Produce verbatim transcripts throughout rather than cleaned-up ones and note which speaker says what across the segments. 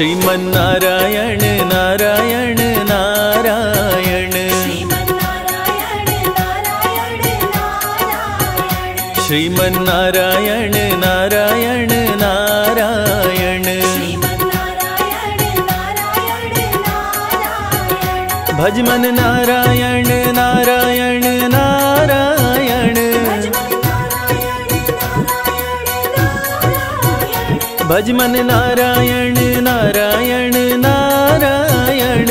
Speaker 1: श्रीमन्नारायण नारायण नारायण श्रीमन्नारायण नारायण नारायण भजमन नारायण नारायण नारायण भजमन नारायण नारायण नारायण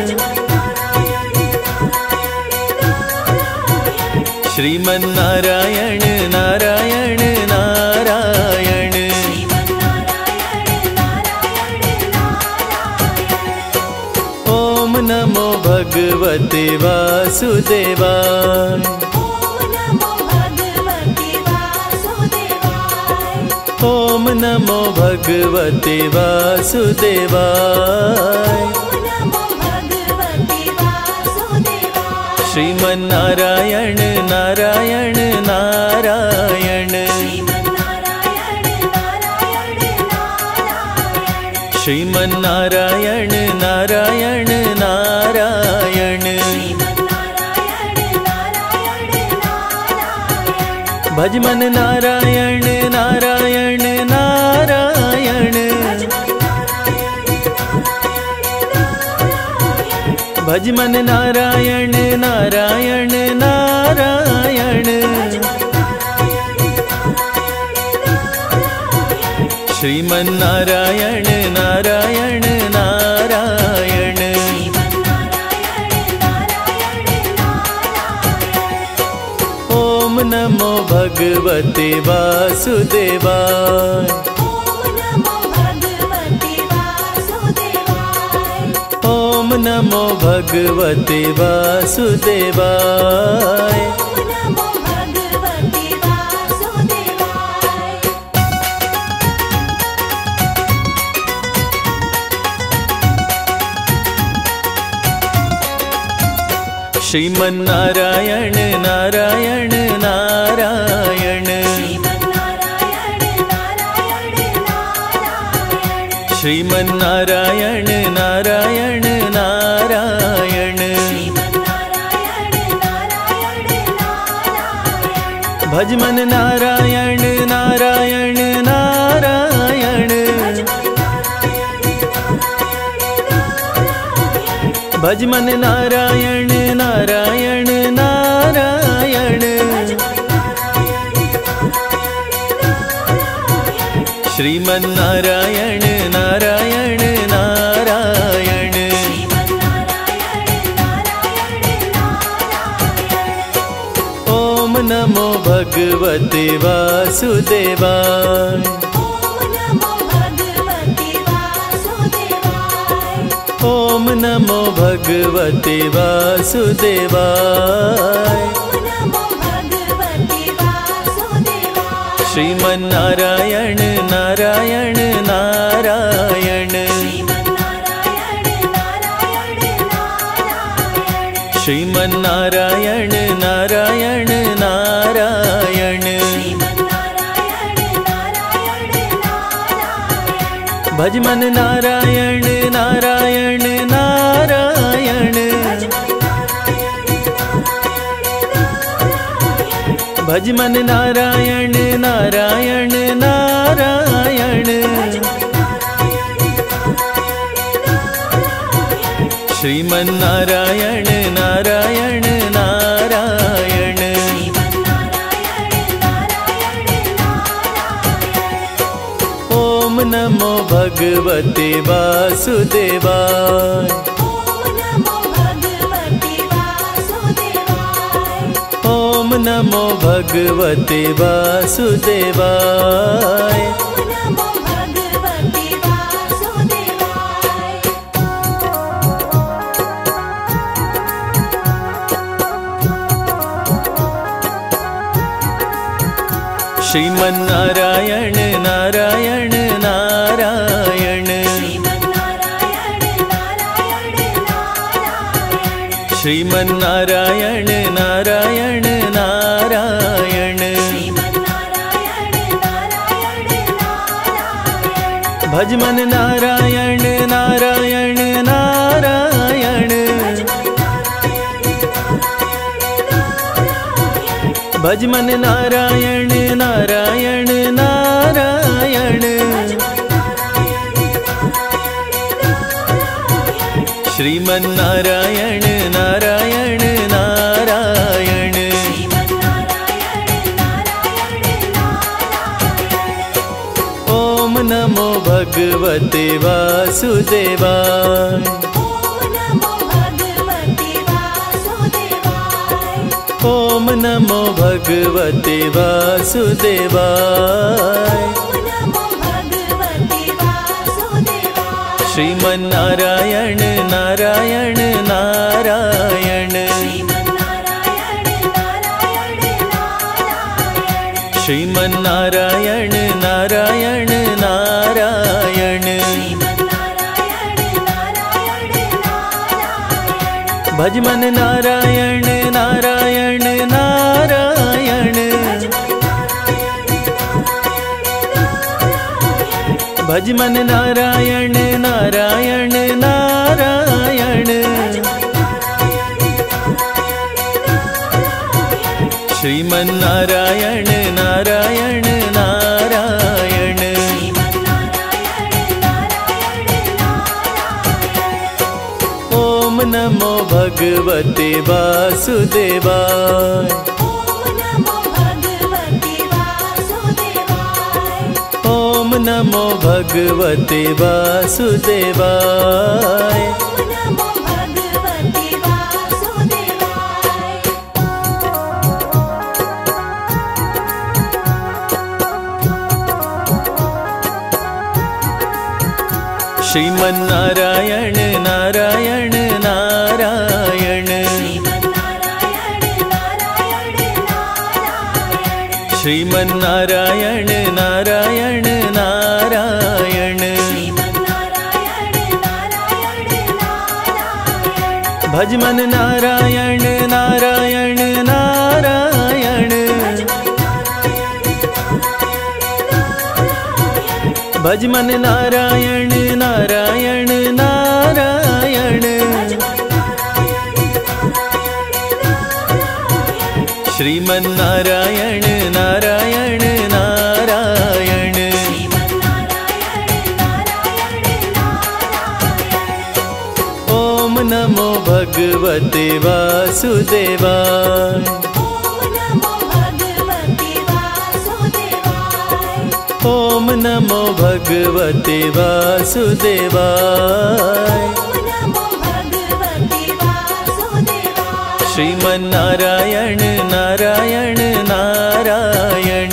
Speaker 1: श्रीमन्नारायण नारायण नारायण ओम नमो भगवते वासुदेवाय ओम नमो भगवते वासुदेवाय श्रीमन्नारायण नारायण नारायण श्रीमन्नारायण नारायण नारायण भजमन नारायण नारायण नारायण भजमन नारायण नारायण नारायण श्रीमन्नारायण नारायण नारायण ओम नमो भगवते वासुदेवाय ओम नमो भगवते वासुदेवाय श्रीमन्नारायण नारायण नारायण श्रीमन्नारायण नारायण नारायण भजमन नारायण नारायण नारायण भजमन नारायण नारायण नारायण श्रीमन्नारायण नारायण नारायण ओम नमो भगवते वासुदेवाय ओम नमो भगवते वासुदेवाय श्रीमन्नारायण नारायण नारायण श्रीमन्नारायण नारायण नारायण भजमन नारायण नारायण नारायण भजमन नारायण नारायण नारायण श्रीमन्नारायण नारायण नारायण ओम नमो भगवते वासुदेवाय ओम नमो भगवते वासुदेवाय श्रीमन्नारायण नारायण नारायण श्रीमन्नारायण नारायण नारायण भजमन नारायण भज मन नारायण नारायण नारायण श्रीमन नारायण नारायण नारायण ओम नमो भगवते वासुदेवाय ओम नमो भगवते वासुदेवाय श्रीमन नारायण नारायण नारायण श्रीमन नारायण नारायण नारायण भज मन नारायण नारायण नारायण भज मन नारायण नारायण नारायण श्रीमन नारायण नारायण नारायण ओम नमो भगवते वासुदेवाय ओम नमो भगवते वासुदेवाय श्रीमन नारायण नारायण नारायण श्रीमन नारायण नारायण नारायण भज मन नारायण नारायण नारायण भज मन नारायण नारायण नारायण श्रीमन नारायण नारायण नारायण ओम नमो भगवते वासुदेवाय ओम नमो भगवते वासुदेवाय श्रीमन नारायण नारायण नारायण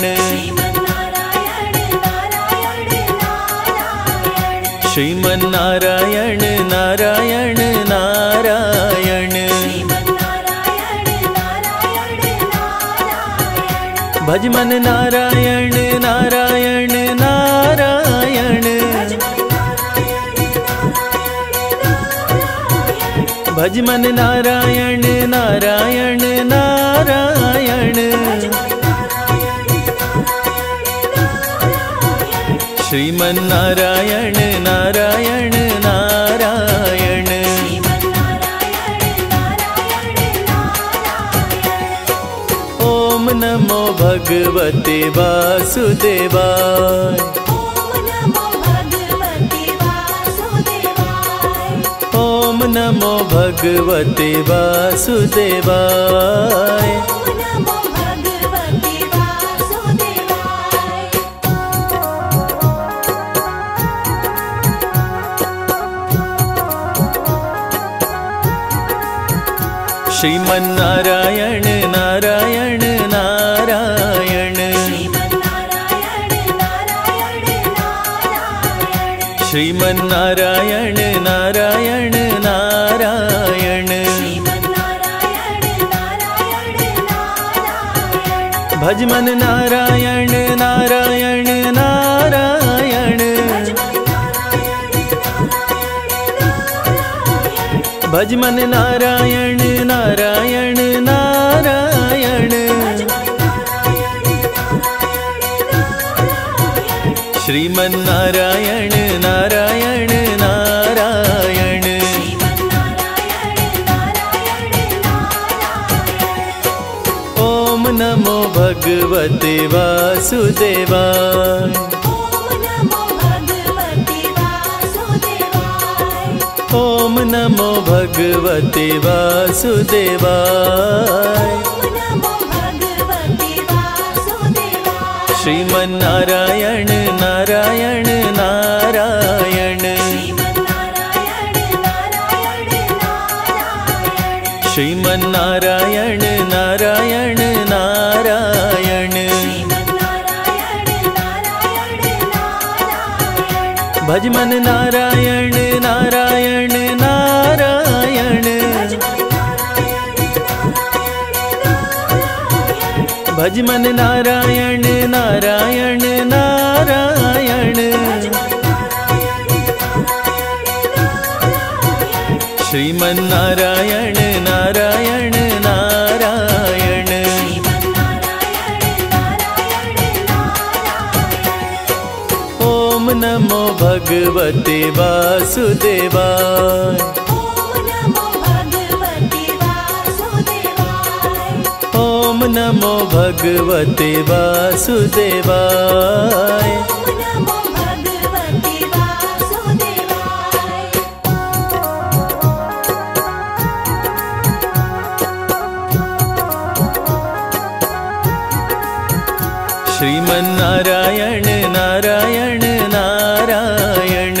Speaker 1: श्रीमन नारायण नारायण नारायण भज मन नारायण नारायण नारायण भज मन नारायण नारायण नारायण श्रीमन नारायण नारायण नारायण ओम नमो भगवते वासुदेवाय ओम नमो भगवते वासुदेवाय श्रीमन नारायण नारायण नारायण श्रीमन नारायण नारायण नारायण भज मन नारायण नारायण नारायण भज मन नारायण नारायण नारायण श्रीमन नारायण नारायण नारायण ओम नमो भगवते वासुदेवाय। ओम नमो भगवते वासुदेवाय। श्रीमन्नारायण नारायण नारायण। श्रीमन्नारायण नारायण नारायण। भजमन नारायण नारायण नारायण। भजमन नारायण नारायण नारायण। श्रीमन्नारायण नारायण नारायण। ओम नमो भगवते वासुदेवाय। ओम नमो भगवते वासुदेवाय। श्रीमन्नारायण नारायण नारायण।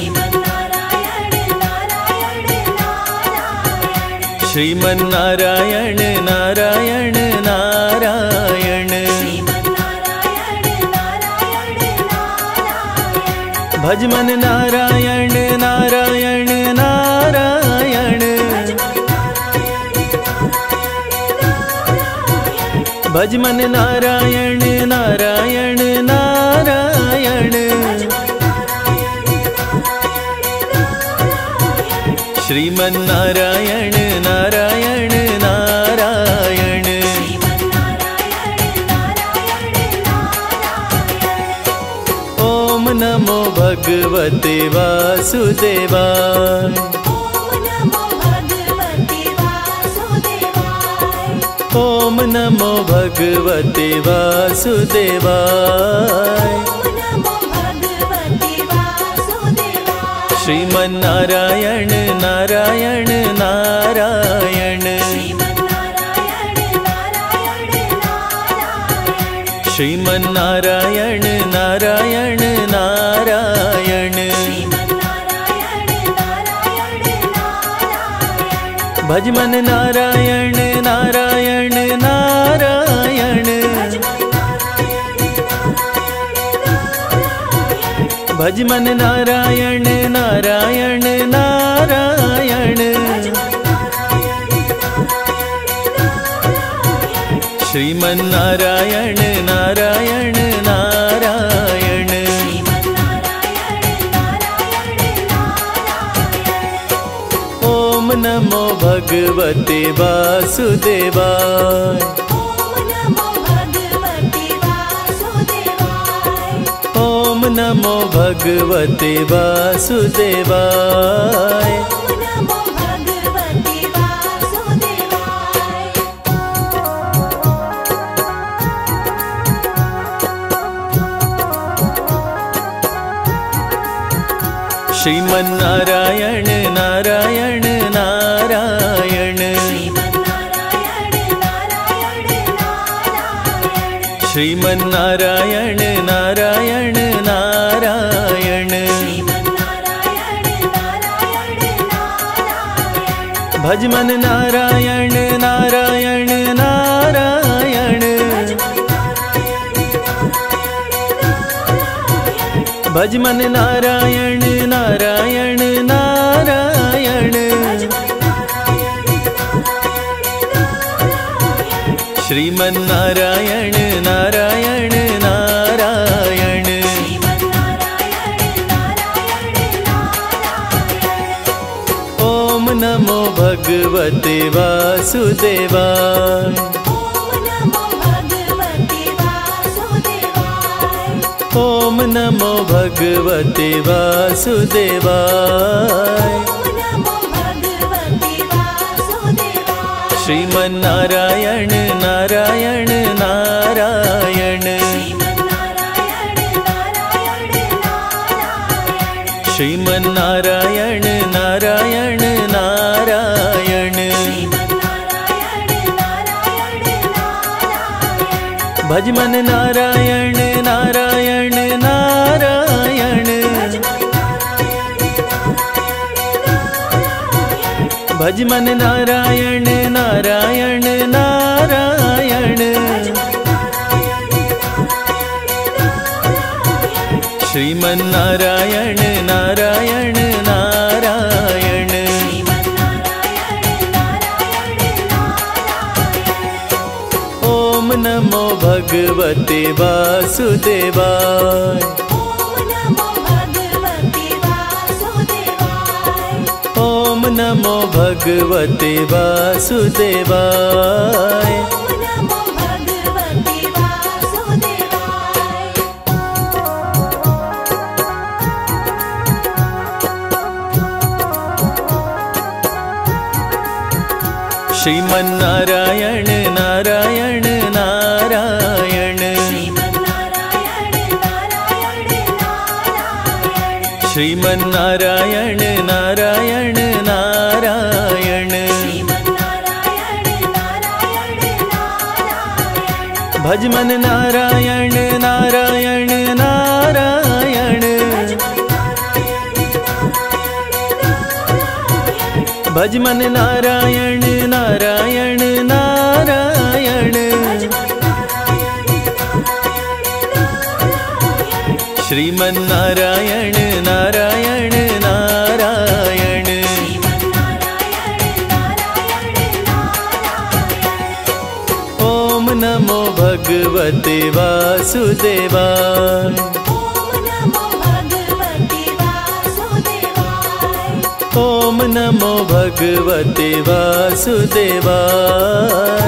Speaker 1: श्रीमन्नारायण नारायण नारायण। भजमन नारायण नारायण नारायण। भजमन नारायण नारायण नारायण। श्रीमन्नारायण नारायण नारायण। ओम नमो भगवते वासुदेवाय। ओम नमो भगवते वासुदेवाय। श्रीमन्नारायण नारायण नारायण। श्रीमन्नारायण नारायण नारायण। भजमन नारायण नारायण नारायण। भजमन नारायण नारायण नारायण। श्रीमन्नारायण नारायण नारायण। ओम नमो भगवते वासुदेवाय। ओम नमो भगवते वासुदेवाय। श्रीमन्नारायण नारायण नारायण। श्रीमन्नारायण नारायण नारायण। भजमन नारायण नारायण नारायण। भजमन नारायण नारायण नारायण। श्रीमन्नारायण नारायण नारायण। ओम नमो भगवते वासुदेवाय। ओम नमो भगवते वासुदेवाय। श्रीमन्नारायण नारायण नारायण। भज मन नारायण नारायण नारायण, भज मन नारायण नारायण नारायण, श्रीमन नारायण नारायण नारायण। ओम नमो भगवते वासुदेवाय, ओम नमो भगवते वासुदेवाय। श्रीमन नारायण नारायण नारायण, श्रीमन नारायण नारायण नारायण, भज मन नारायण नारायण नारायण, भज मन नारायण नारायण नारायण, श्रीमन नारायण नारायण नारायण। ओम नमो भगवते वासुदेवाय, ओम नमो भगवते वासुदेवाय।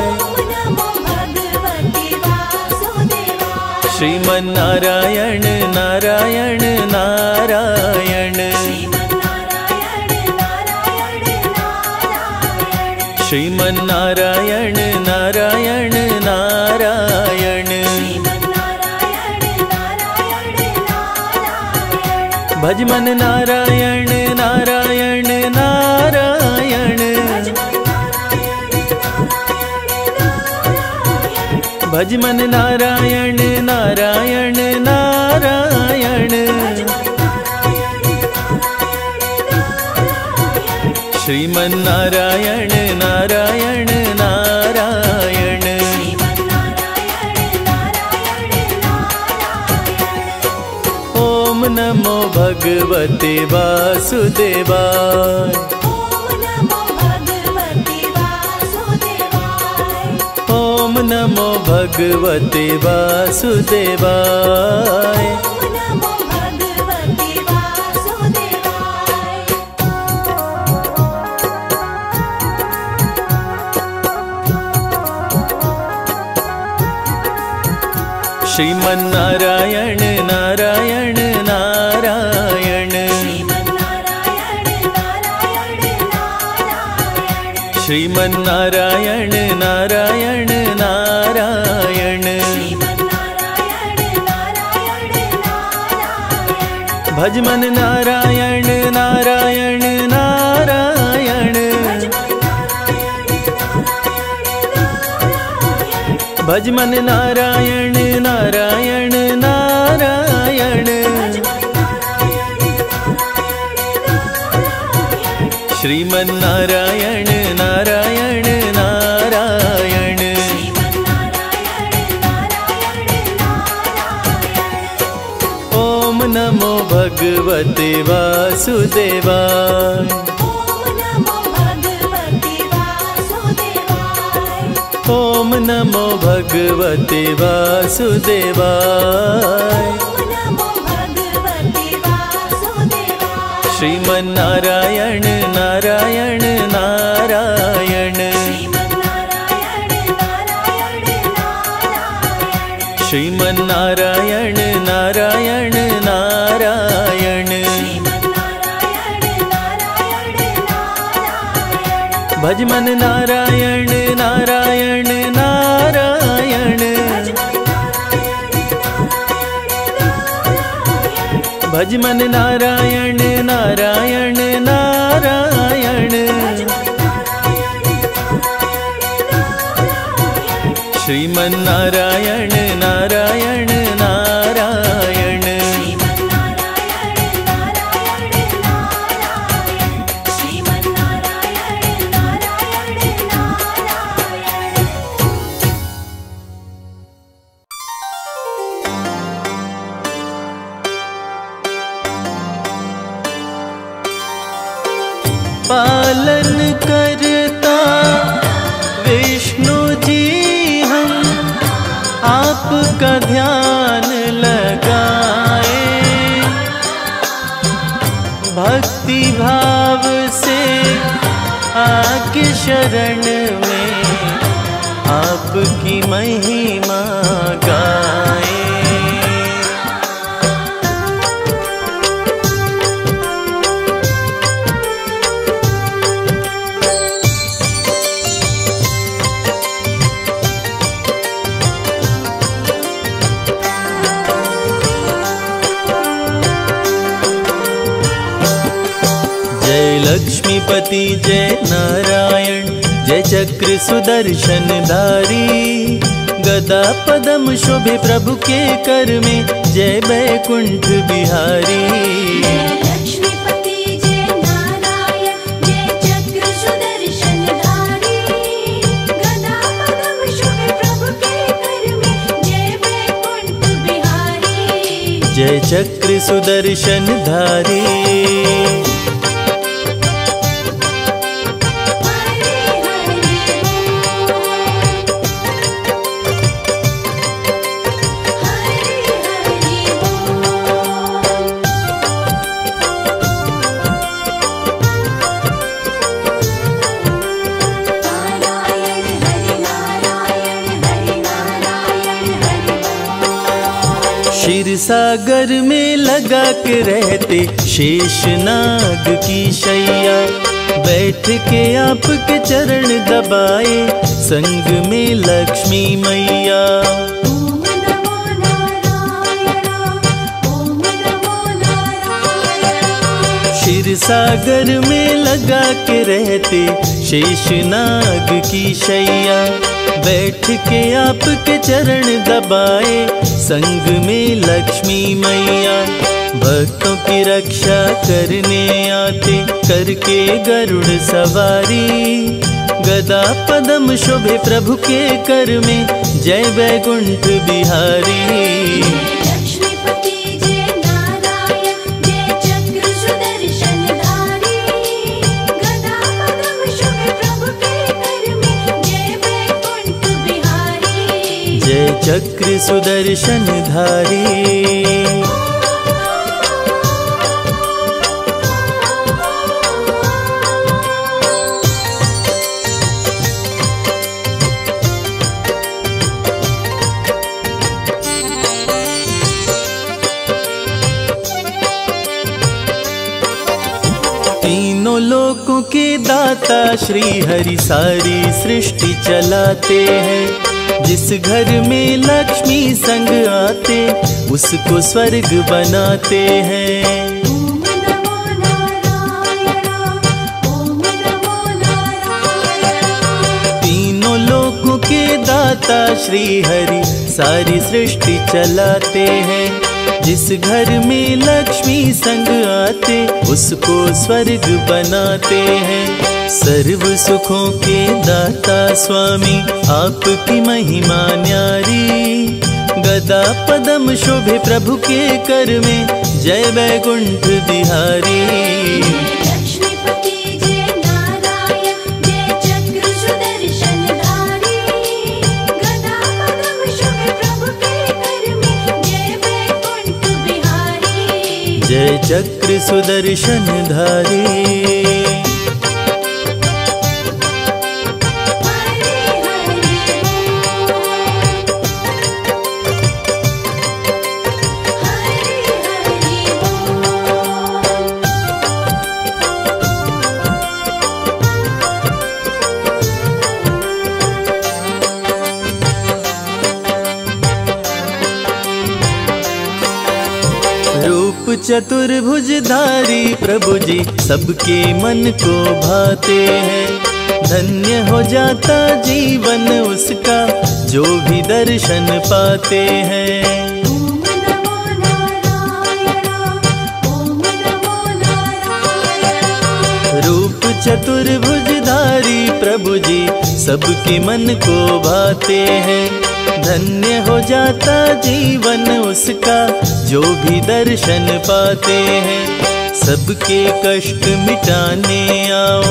Speaker 1: श्रीमन नारायण नारायण नारायण, श्रीमन नारायण नारायण नारायण, भज मन नारायण नारायण नारायण, भज मन नारायण नारायण नारायण, श्रीमन नारायण नारायण नारायण। ओम नमो भगवते वासुदेवाय, ओम नमो भगवते वासुदेवाय। श्रीमन नारायण नारायण नारायण, श्रीमन नारायण नारायण नारायण, भज मन नारायण नारायण नारायण, भज मन नारायण नारायण नारायण, श्रीमन नारायण नारायण नारायण। ओम नमो भगवते वासुदेवाय, ओम नमो भगवते वासुदेवाय। श्रीमन नारायण नारायण नारायण, श्रीमन नारायण नारायण नारायण, भज मन नारायण नारायण नारायण, भज मन नारायण नारायण नारायण, श्रीमन नारायण पालन करता विष्णु जी हम आपका ध्यान लगाए। भक्ति भाव से आके शरण में आपकी महिमा गाए। जय लक्ष्मीपति जय नारायण, जय चक्र सुदर्शन धारी। गदा पदम शोभे प्रभु के कर में, जय बैकुंठ बिहारी।
Speaker 2: जय लक्ष्मीपति जय नारायण, जय चक्र सुदर्शन धारी। गदा पदम शोभे प्रभु के कर में, जय बैकुंठ बिहारी।
Speaker 1: जय चक्र सुदर्शन धारी। क्षीर सागर में लगा के रहते शेषनाग की शैया। बैठ के आपके चरण दबाए, संग में लक्ष्मी मैया।
Speaker 2: ओम नमो नारायण, ओम नमो नारायण।
Speaker 1: क्षीर सागर में लगा के रहते शेषनाग की शैया। बैठ के आपके चरण दबाए, संग में लक्ष्मी मैया। भक्तों की रक्षा करने आते, करके गरुड़ सवारी। गदा पदम शोभे प्रभु के कर में, जय बैकुंठ बिहारी।
Speaker 2: लक्ष्मीपति जय नारायण, जय चक्र सुदर्शन धारी। गदा पदम शोभे प्रभु के कर में, जय बैकुंठ बिहारी।
Speaker 1: जय चक्र सुदर्शन धारी। तीनों लोकों के दाता श्री हरि सारी सृष्टि चलाते हैं। जिस घर में लक्ष्मी संग आते, उसको स्वर्ग बनाते हैं।
Speaker 2: ओम नमो नारायण, ओम नमो नारायण।
Speaker 1: तीनों लोकों के दाता श्री हरि सारी सृष्टि चलाते हैं। जिस घर में लक्ष्मी संग आते, उसको स्वर्ग बनाते हैं। सर्व सुखों के दाता स्वामी, आपकी महिमा न्यारी। गदा पदम शोभे प्रभु के कर में, जय बैकुंठ बिहारी।
Speaker 2: लक्ष्मीपति जय नारायण, जय चक्र सुदर्शन धारी। गदा पदम शोभे प्रभु के कर में, जय बैकुंठ बिहारी।
Speaker 1: जय चक्र सुदर्शन धारी। चतुर्भुजधारी प्रभु जी सबके मन को भाते हैं। धन्य हो जाता जीवन उसका, जो भी दर्शन पाते हैं।
Speaker 2: ओम नमो नारायण, ओम नमो नारायण।
Speaker 1: रूप चतुर्भुजधारी प्रभु जी सबके मन को भाते हैं। धन्य हो जाता जीवन उसका, जो भी दर्शन पाते हैं। सबके कष्ट मिटाने आओ,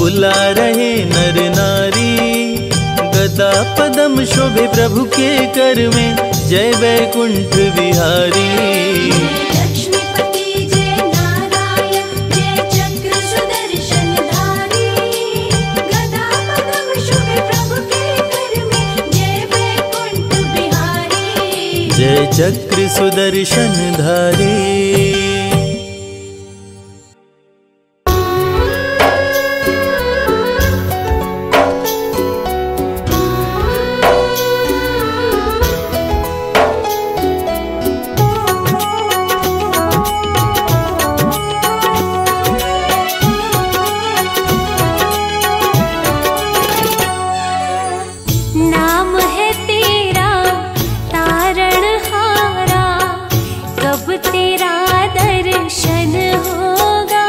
Speaker 1: बुला रहे नर नारी। गदा पदम शोभे प्रभु के कर में, जय वैकुंठ बिहारी।
Speaker 2: लक्ष्मीपति जय नारायण, जय चक्र सुदर्शन धारी। गदा पद्म शोभे प्रभु के कर में, जय वैकुंठ बिहारी।
Speaker 1: जय चक्र सुदर्शन धारी।
Speaker 2: नाम है तेरा तारणहारा, कब तेरा दर्शन होगा।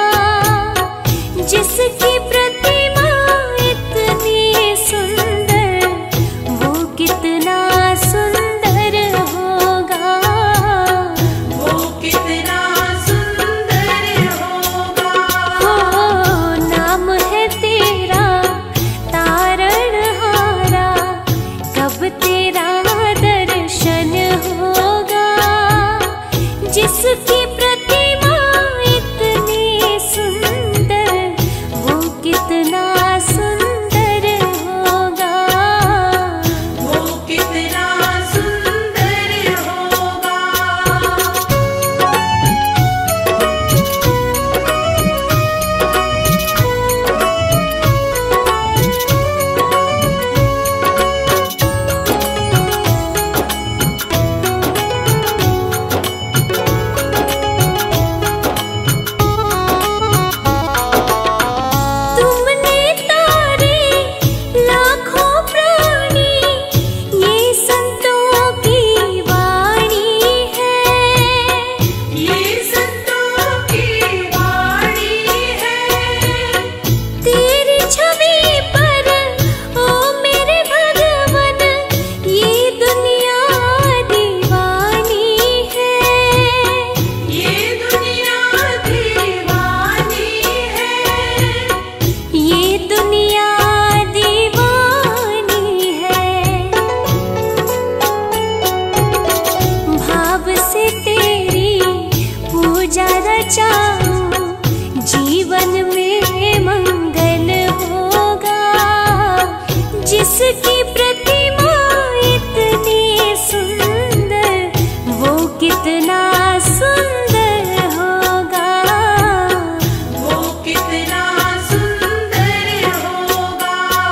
Speaker 2: जिसकी प्रतिमा इतनी सुंदर, वो कितना सुंदर होगा। वो कितना सुंदर होगा। हो नाम है तेरा तारणहारा, कब तेरा दर्शन होगा। जिसकी प्रतिमा इतनी सुंदर, वो कितना सुंदर होगा। वो कितना सुंदर होगा। तुमने तारे लाखों प्राणी, ये संतों की वाणी है। ये संतों की वाणी है। तेरी छवि पर ओ मेरे भगवन, ये दुनिया दीवानी है। ये दुनिया दीवानी है। ये दुनिया दीवानी है। भाव से तेरी पूजा रचाऊं, जीवन में मंगल होगा। जिसकी प्रतिमा इतनी सुंदर, वो कितना सुंदर होगा। वो कितना सुंदर होगा।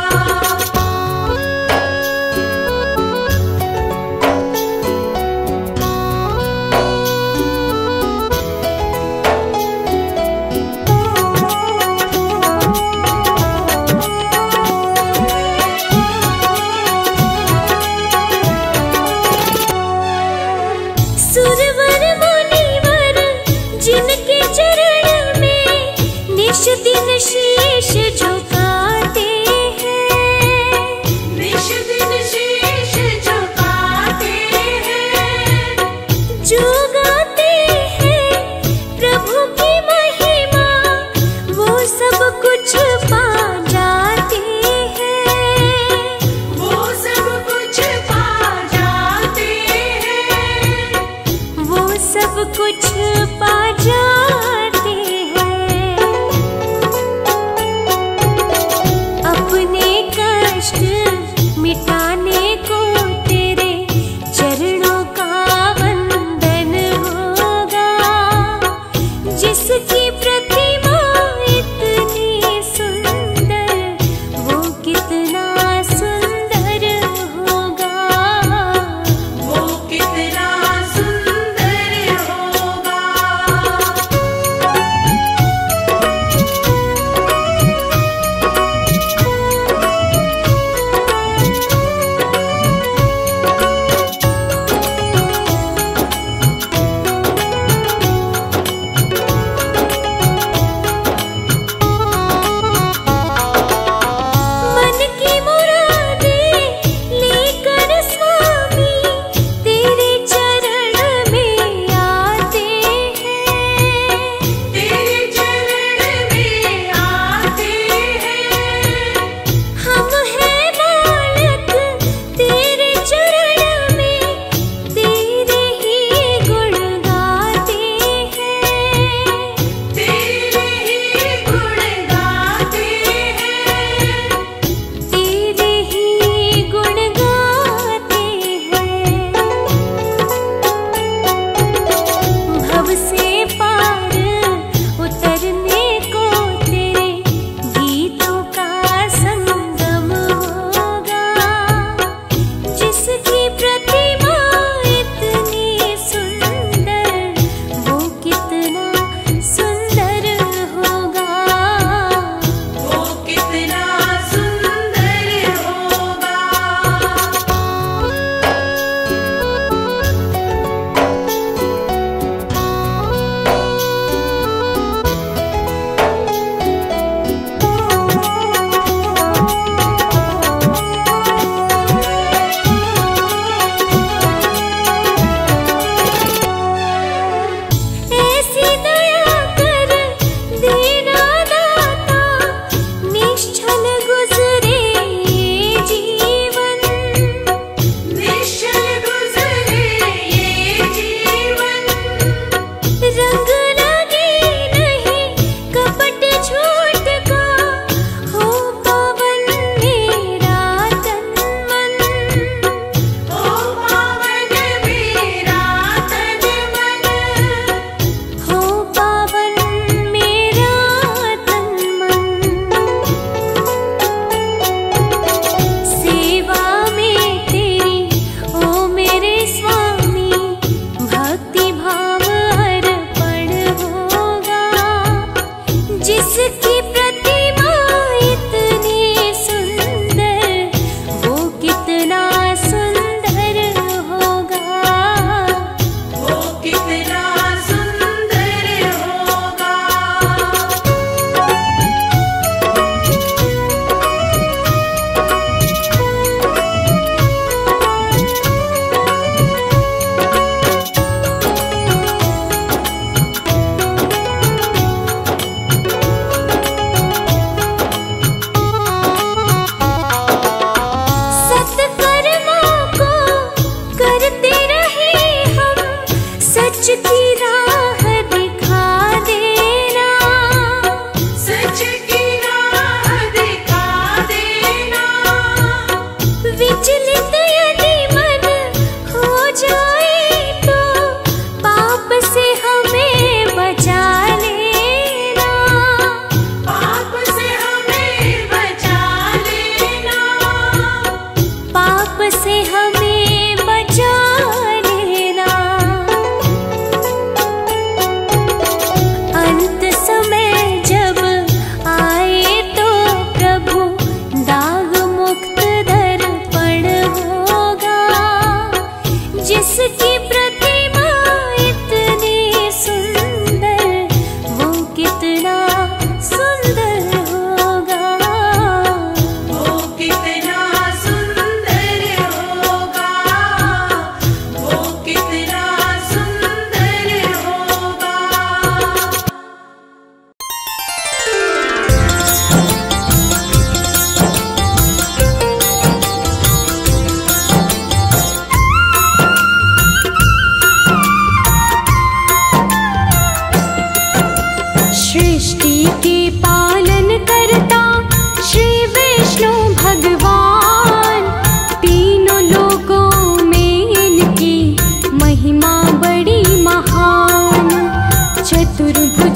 Speaker 2: सुरवर मुनिवर जिनके चरण में निश दिन शीश झुकाते हैं। निश दिन शीश झुकाते हैं। जो गाते हैं प्रभु की महिमा, वो सब कुछ पा जाते हैं। वो सब कुछ पा जाते हैं। वो सब कुछ पा जाते हैं। अपने कष्ट मिटाने को तेरे चरणों का वंदन होगा। जिसकी प्रतिमा इतनी सुंदर,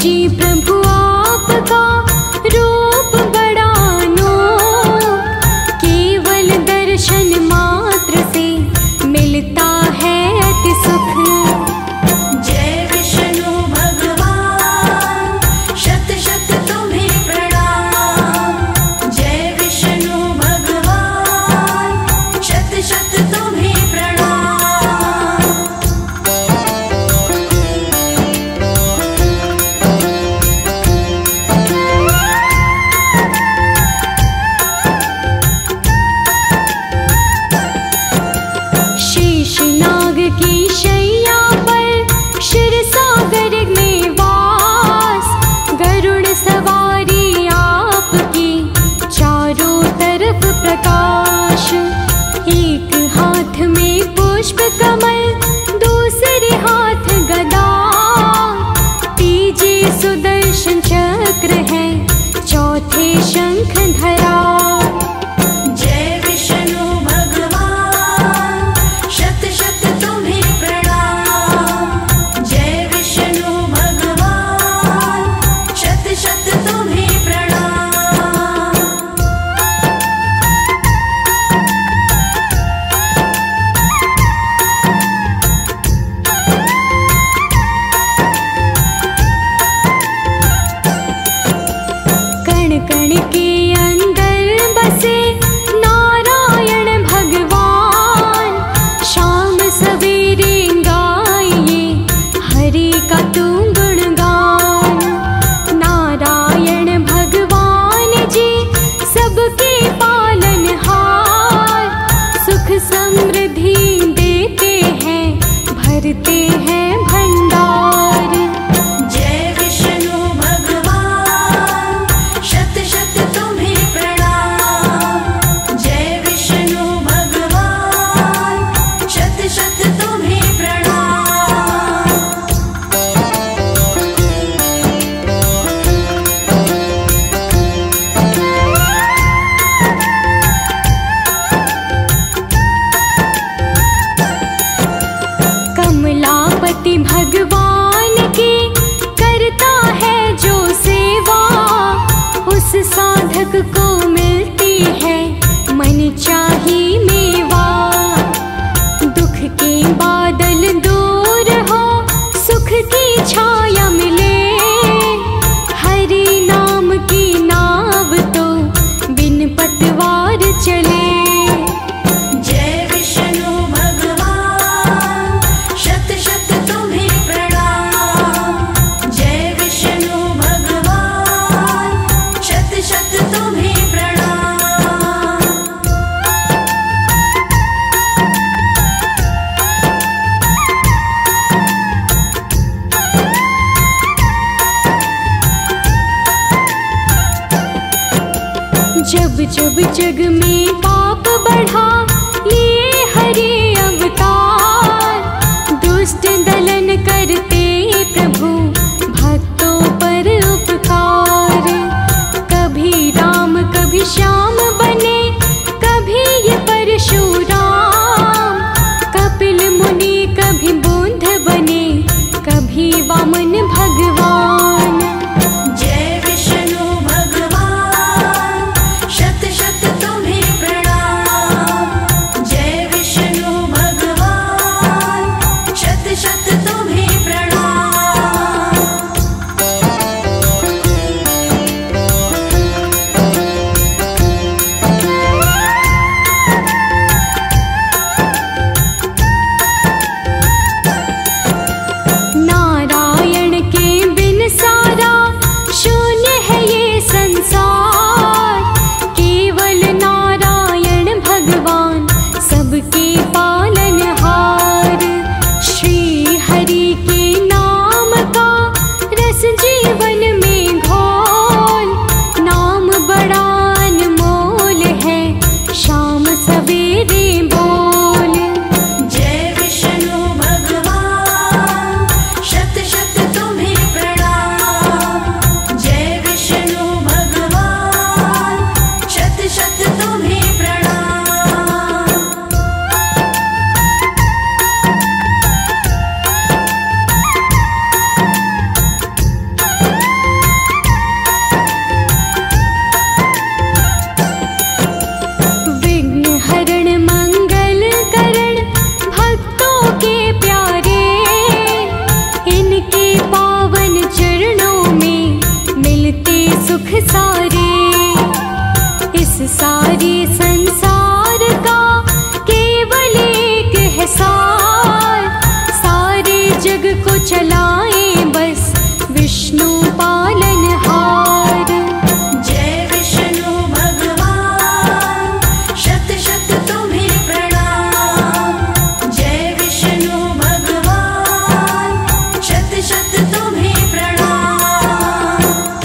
Speaker 2: जी प्रभु आपका रूप बड़ा अनूप, केवल दर्शन मात्र से मिलता है अति सुख।
Speaker 3: जय विष्णु भगवान शत शत तुम्हें प्रणाम। जय विष्णु भगवान शत शत तुम्हें प्रणाम।
Speaker 2: शेषनाग की शैया पर क्षीरसागर में वास, गरुड़ सवारी आपकी चारों तरफ प्रकाश। एक हाथ में पुष्प कमल, दूसरे हाथ गदा, तीजे सुदर्शन चक्र है, चौथे शंख धरा।
Speaker 3: जय विष्णु भगवान शत शत तुम्हें प्रणाम। जय विष्णु भगवान शत शत तुम्हें प्रणाम।
Speaker 2: कण कण के अंदर बसे नारायण भगवान, शाम सवेरे गाइए हरि का तू गुणगान। नारायण भगवान जी सबके पालनहार, सुख समृद्धि देते हैं, भरते हैं भंडार।
Speaker 3: जय विष्णु भगवान शत शत तुम्हें प्रणाम। जय विष्णु भगवान शत शत तुम्हें प्रणाम।
Speaker 2: कमलापति भगवान की करता है जो सेवा, उस साधक को मिलती है मन चाही मेवा। दुख के बादल दूर हो, सुख की छाया मिले, हरि नाम की नाव तो बिन पतवार चले।
Speaker 3: जय विष्णु भगवान शत शत तुम्हें प्रणाम। जय विष्णु भगवान शत शत तुम्हें प्रणाम।
Speaker 2: जब जब जग में पाप बढ़ा, लिए हरि अवतार, दुष्ट दलन करते प्रभु भक्तों पर उपकार। कभी राम कभी श्याम बने, कभी ये परशुराम, कपिल मुनि कभी बुद्ध बने, कभी वामन भगवान।
Speaker 3: जय विष्णु भगवान शत शत तुम्हें प्रणाम। जय विष्णु भगवान शत शत तुम्हें प्रणाम।
Speaker 2: सारे संसार का केवल एक है सार, सारे जग को चलाए बस विष्णु पालनहार।
Speaker 3: जय विष्णु भगवान, शत शत तुम्हें प्रणाम। जय विष्णु भगवान, शत शत तुम्हें प्रणाम।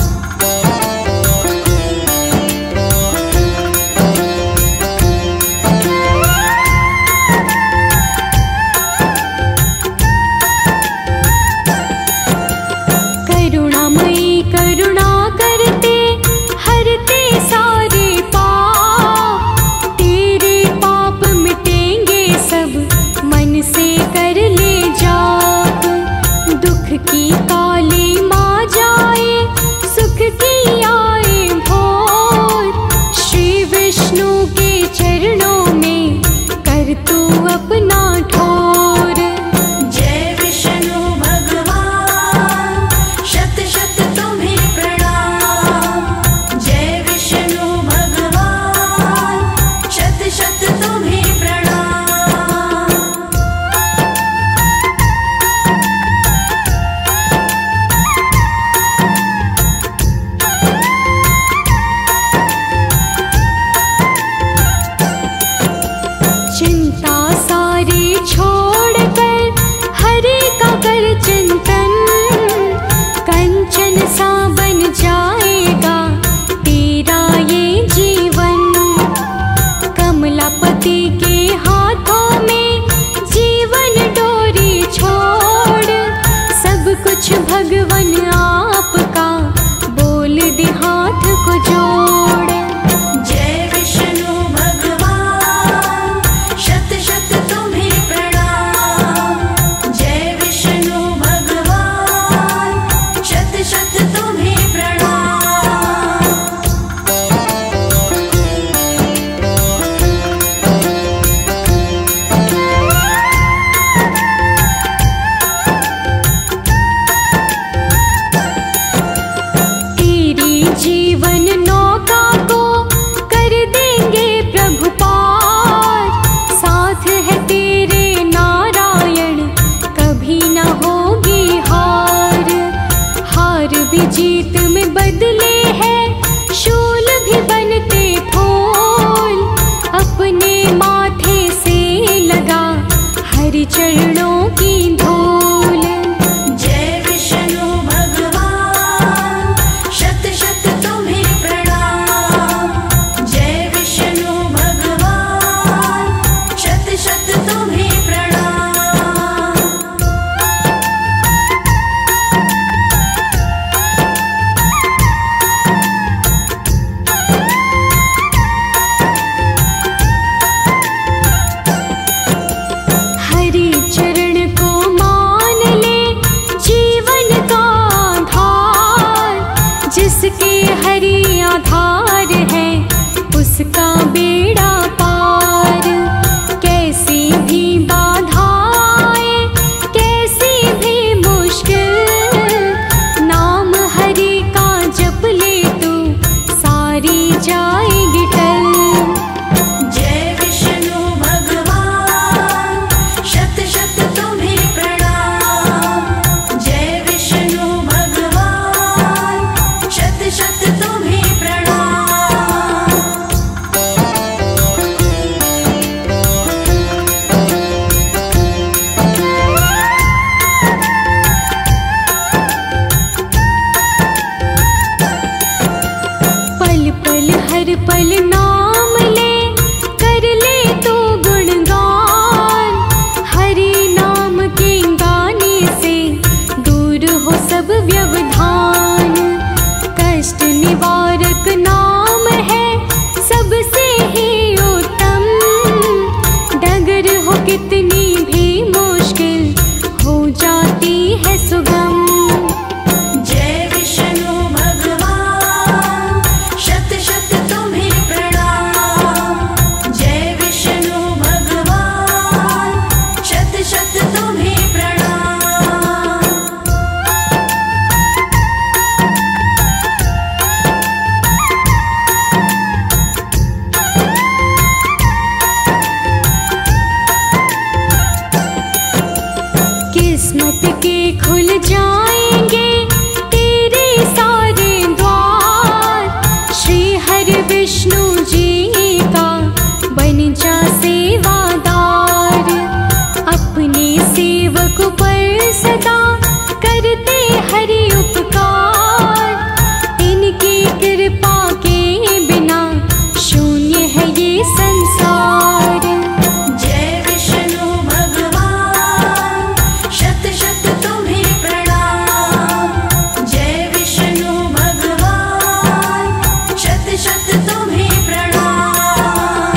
Speaker 2: करुणामयी करुणा करते हरते सारे पाप, तेरे पाप मिटेंगे सब मन से कर ले जाप। दुख की काली माँ जाए सुख की आए भोर, श्री विष्णु के चरणों में कर तू अपना ठोर।
Speaker 3: जय विष्णु भगवान, शत शत तुम्हें प्रणाम। जय विष्णु भगवान, शत शत तुम्हें प्रणाम।
Speaker 2: चिंता सारी छोड़कर हरे का कर चिंतन, कंचन सा बन जाएगा तेरा ये जीवन। कमलापति के हाथों में जीवन डोरी छोड़, सब कुछ भगवन आपका बोल दे हाथ को जोड़।
Speaker 3: जय विष्णु भगवान, शत शत तुम्हें प्रणाम। जय विष्णु भगवान, शत शत तुम्हें प्रणाम।
Speaker 2: तेरी जीवन नौका को कर देंगे प्रभु पार, साथ है तेरे नारायण कभी न होगी हार। हार भी जीत में बदले है शूल भी बनते फूल, अपने माथे से लगा हरि चरणों की धूल।
Speaker 3: जय विष्णु भगवान, शत शत तुम्हें प्रणाम। जय विष्णु भगवान, शत शत तुम्हें प्रणाम।
Speaker 2: हरि चरण को मान ले जीवन का आधार, जिसके हरि आधार है उसका बेड़ा पार। कैसी भी बाधा आए कैसी भी मुश्किल, नाम हरि का जप ले तू सारी जाएगी टल।
Speaker 3: जय विष्णु भगवान, शत शत तुम्हें प्रणाम। जय विष्णु भगवान, शत शत तुम्हें प्रणाम। पल पल हर पल नाम ले कर ले तो गुणगान, हरि नाम के गाने से दूर हो सब व्यवधान। कष्ट निवारक नाम है सबसे ही उत्तम, डगर हो कितनी भी मुश्किल हो जाती है सुगम। जय विष्णु भगवान, शत शत तुम्हें प्रणाम।
Speaker 2: विष्णु जी का बन जा सेवादार। अपने सेवक पर सदा करते हरि उपकार। इनकी कृपा के बिना शून्य है ये संसार।
Speaker 3: जय विष्णु भगवान शत शत तुम्हें प्रणाम। जय विष्णु भगवान शत शत तुम्हें प्रणाम।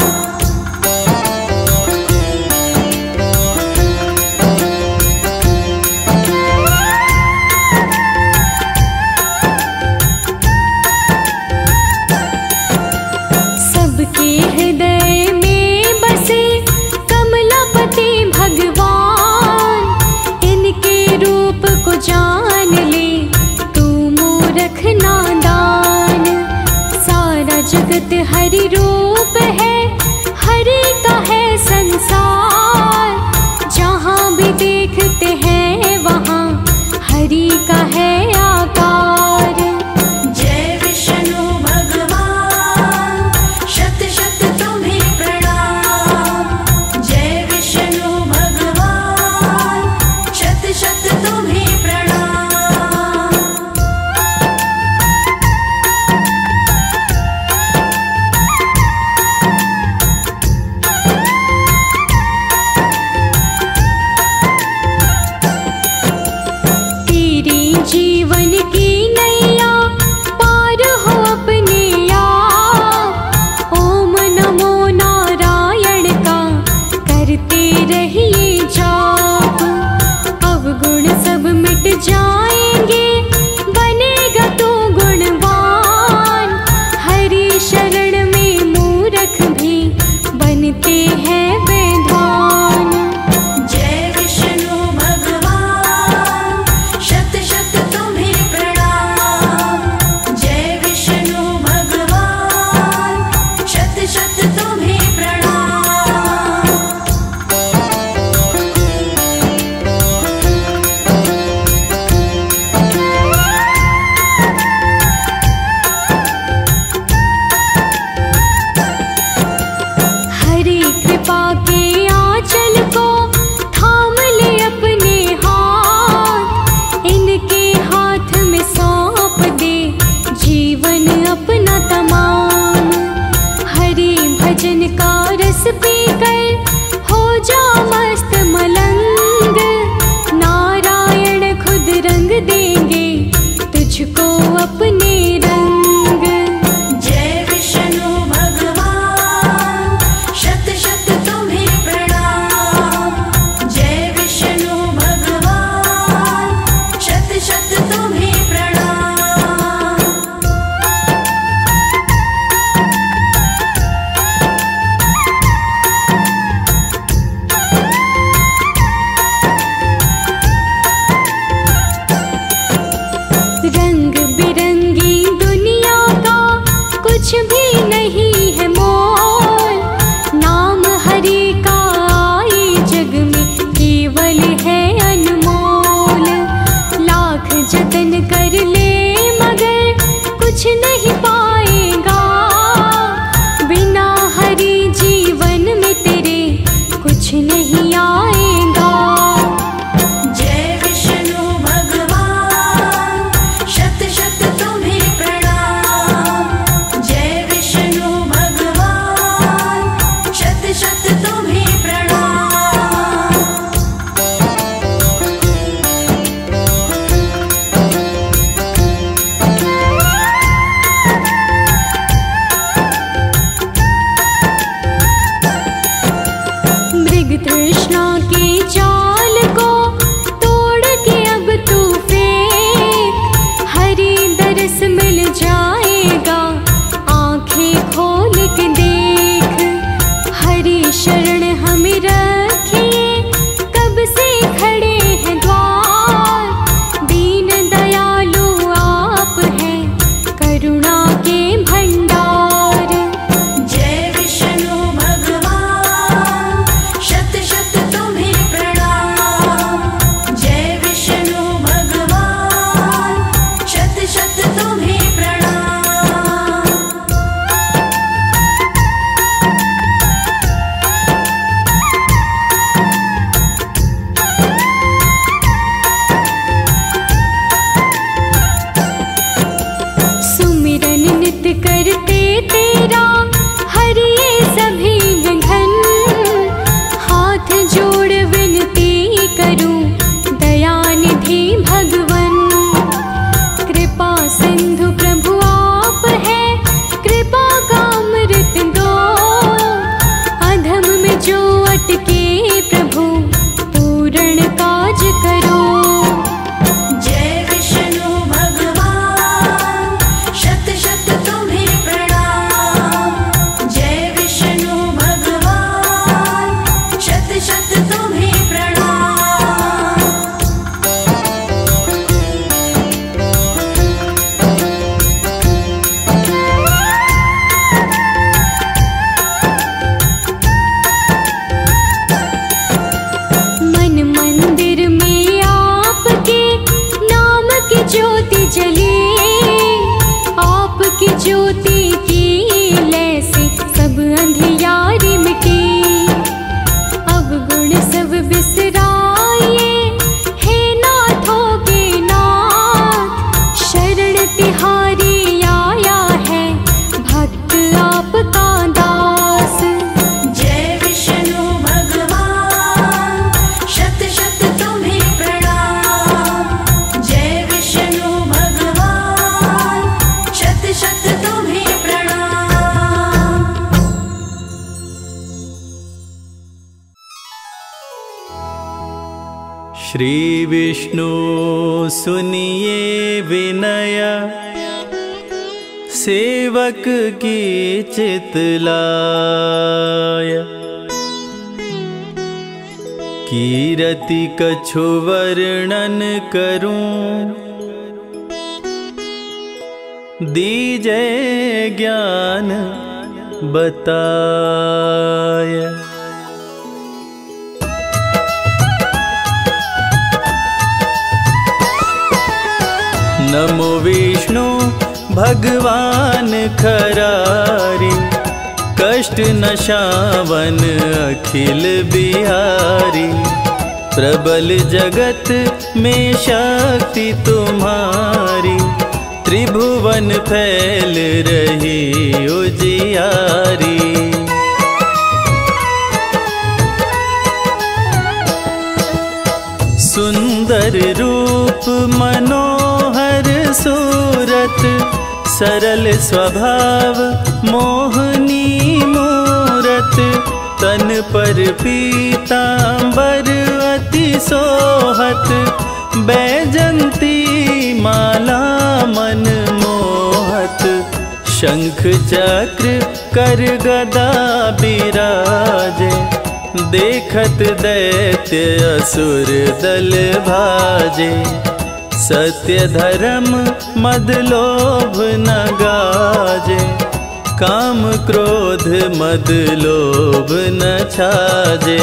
Speaker 2: सबके हृदय में बसे कमलापति भगवान। इनके रूप को जान ले तू मूर्ख नादान। सारा जगत हरि रूप है, हरि का है संसार। जहाँ भी देखते हैं वहाँ हरि का है आकार।
Speaker 3: जय विष्णु भगवान शत शत तुम्हें प्रणाम। जय विष्णु भगवान शत शत तुम्हें प्रणाम।
Speaker 2: तेरी जीवन की नैया पार हो अपने आप। ओम नमो नारायण का करते रहिए जाप। अवगुण सब मिट जाएंगे, बनेगा तू गुणवान। हरि शरण में मूर्ख भी बनते हैं विद्वान।
Speaker 3: जय विष्णु भगवान शत शत तुम्हें प्रणाम। जय विष्णु भगवान शत शत तुम्हें प्रणाम।
Speaker 2: हरि कृपा के
Speaker 1: श्री विष्णु सुनिए विनय, सेवक की चितलाय। कीरति कछु वर्णन करूं, दीजै ज्ञान बताय। नमो विष्णु भगवान खरारी, कष्ट नशावन अखिल बिहारी। प्रबल जगत में शक्ति तुम्हारी, त्रिभुवन फैल रही उजियारी। सुंदर रूप मनोहर सूरत, सरल स्वभाव मोहनी मूरत। तन पर पीतांबर अति सोहत, बैजंती माला मन मोहत। शंख चक्र कर गदा बिराजे, देखत दैत्य असुर दल भाजे। सत्य धर्म मद लोभ न गाजे, काम क्रोध मद लोभ न छाजे।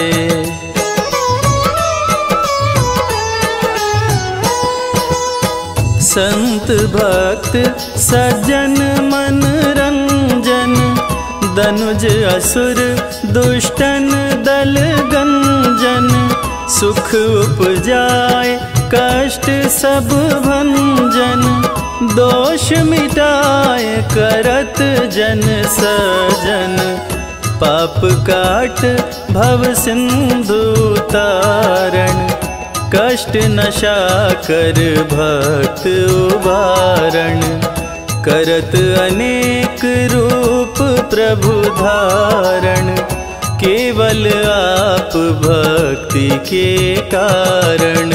Speaker 1: संत भक्त सज्जन मन रंजन, दनुज असुर दुष्टन दल गंजन। सुख उपजाए कष्ट सब भंजन, दोष मिटाए करत जन सजन। पाप काट भव सिंधु तारण, कष्ट नशा कर भक्त उबारण। करत अनेक रूप प्रभु धारण, केवल आप भक्ति के कारण।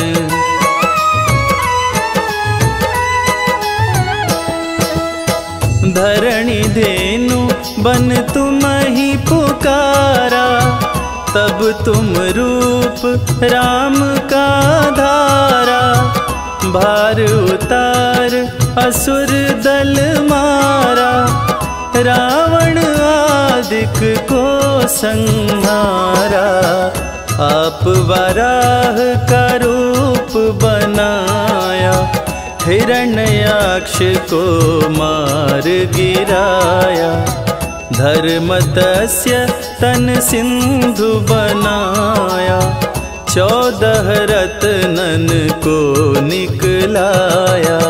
Speaker 1: धरणी धेनु बन तुम ही पुकारा, तब तुम रूप राम का धारा। भार उतार असुर दल मारा, रावण आदिक को संहारा। आप वराह का रूप बनाया, हिरण्याक्ष को मार गिराया। धर्मतस्य तन सिंधु बनाया, चौदह रत्नन को निकलाया।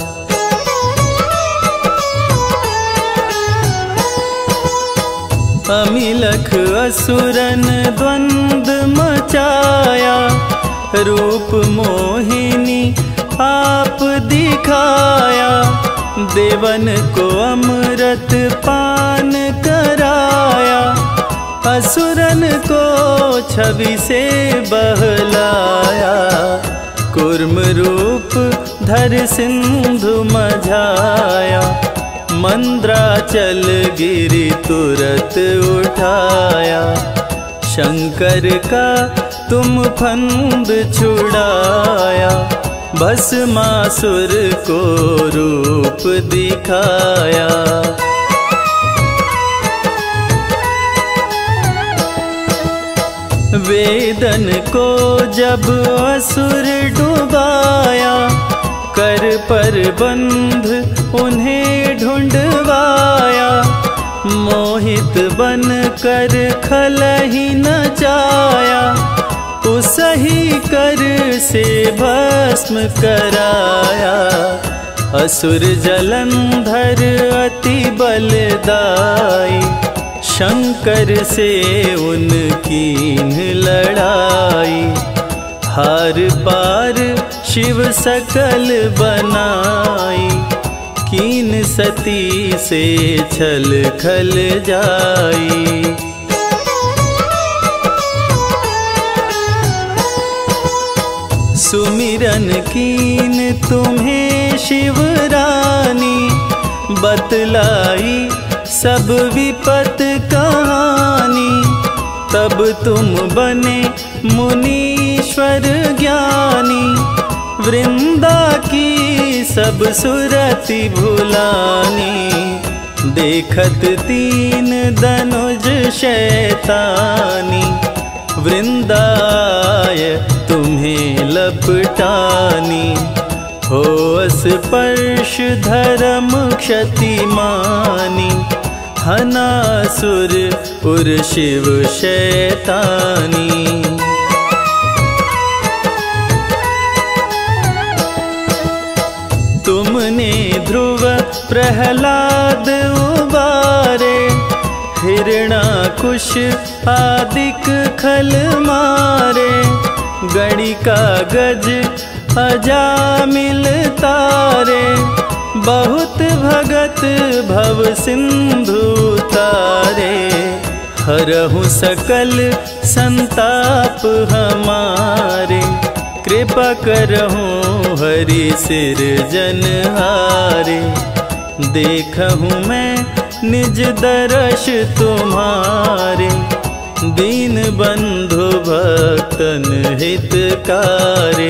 Speaker 1: अमिलख असुरन द्वंद मचाया, रूप मोहिनी आप दिखाया। देवन को अमृत पान कराया, असुरन को छवि से बहलाया। कुर्म रूप धर सिंधु मझाया, मंद्राचल गिरि तुरत उठाया। शंकर का तुम फंद छुड़ाया, भस्मासुर को रूप दिखाया। वेदन को जब असुर डुबाया, कर पर बंध उन्हें ढूंढवाया। मोहित बन कर खलहि नचाया, उसही कर से भस्म कराया। असुर जलंधर अति बलदाई, शंकर से उनकी लड़ाई। हार पार शिव सकल बनाई, कीन सती से छल खल जाई। सुमिरन कीन तुम्हें शिवरानी, बतलाई सब विपत कहानी। तब तुम बने मुनीश्वर ज्ञानी, वृंदा की सब सुरति भुलानी। देखत तीन धनुज शैतानी, वृंदाय तुम्हें लपटानी। हो स्पर्श धर्म क्षतिमानी, हनासुर उर शिव शैतानी। तुमने ध्रुव प्रहलाद उबारे, हिरणाकुश आदिक खल मारे। गणिका गज अजामिल तारे, बहुत भगत भव सिंधु तारे। हरहु सकल संताप हमारे, कृपा करहु हरि सिरजनहारे। देखहु मैं निज दर्श तुम्हारे, दीन बंधु भक्तन हितकारे।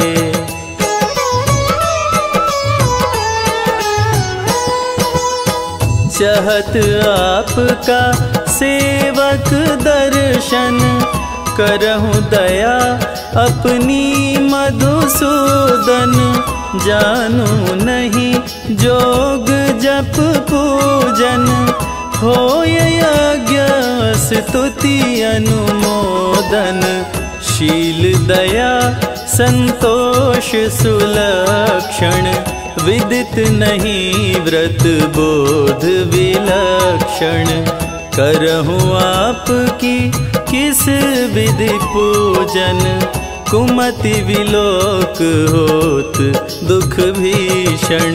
Speaker 1: चाहत आपका सेवक दर्शन, करहु दया अपनी मधुसूदन। जानू नहीं जोग जप पूजन, होय यज्ञ स्तुति अनुमोदन। शील दया संतोष सुलक्षण, विदित नहीं व्रत बोध विलक्षण। करहु आपकी किस विधि पूजन, कुमति विलोक होत दुख भीषण।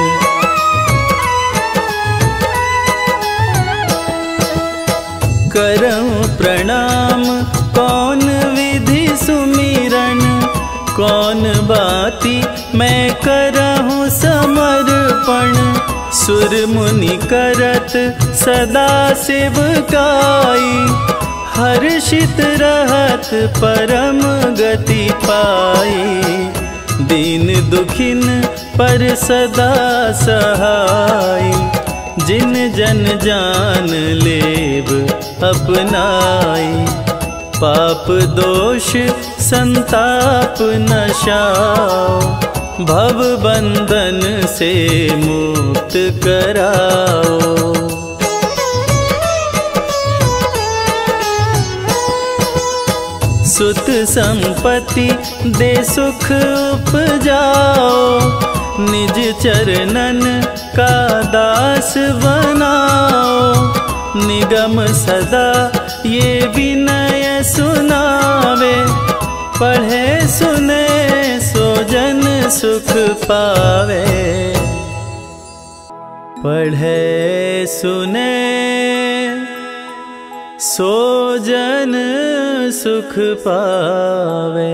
Speaker 1: करहु प्रणाम कौन विधि सुमिरन, कौन बाती मैं करहु समर्पण। सुर मुनि करत सदा सेवकाई, हर्षित रहत परम गति पाई। दीन दुखिन पर सदा सहाय, जिन जन जान लेव अपनाई। पाप दोष संताप नशाओ, भव बंधन से मुक्त कराओ। सुत संपत्ति दे सुख उपजाओ, निज चरणन का दास बनाओ। निगम सदा ये विनय सुनावे, पढ़े सुने सो जन सुख पावे। पढ़े सुने सो जन सुख पावे।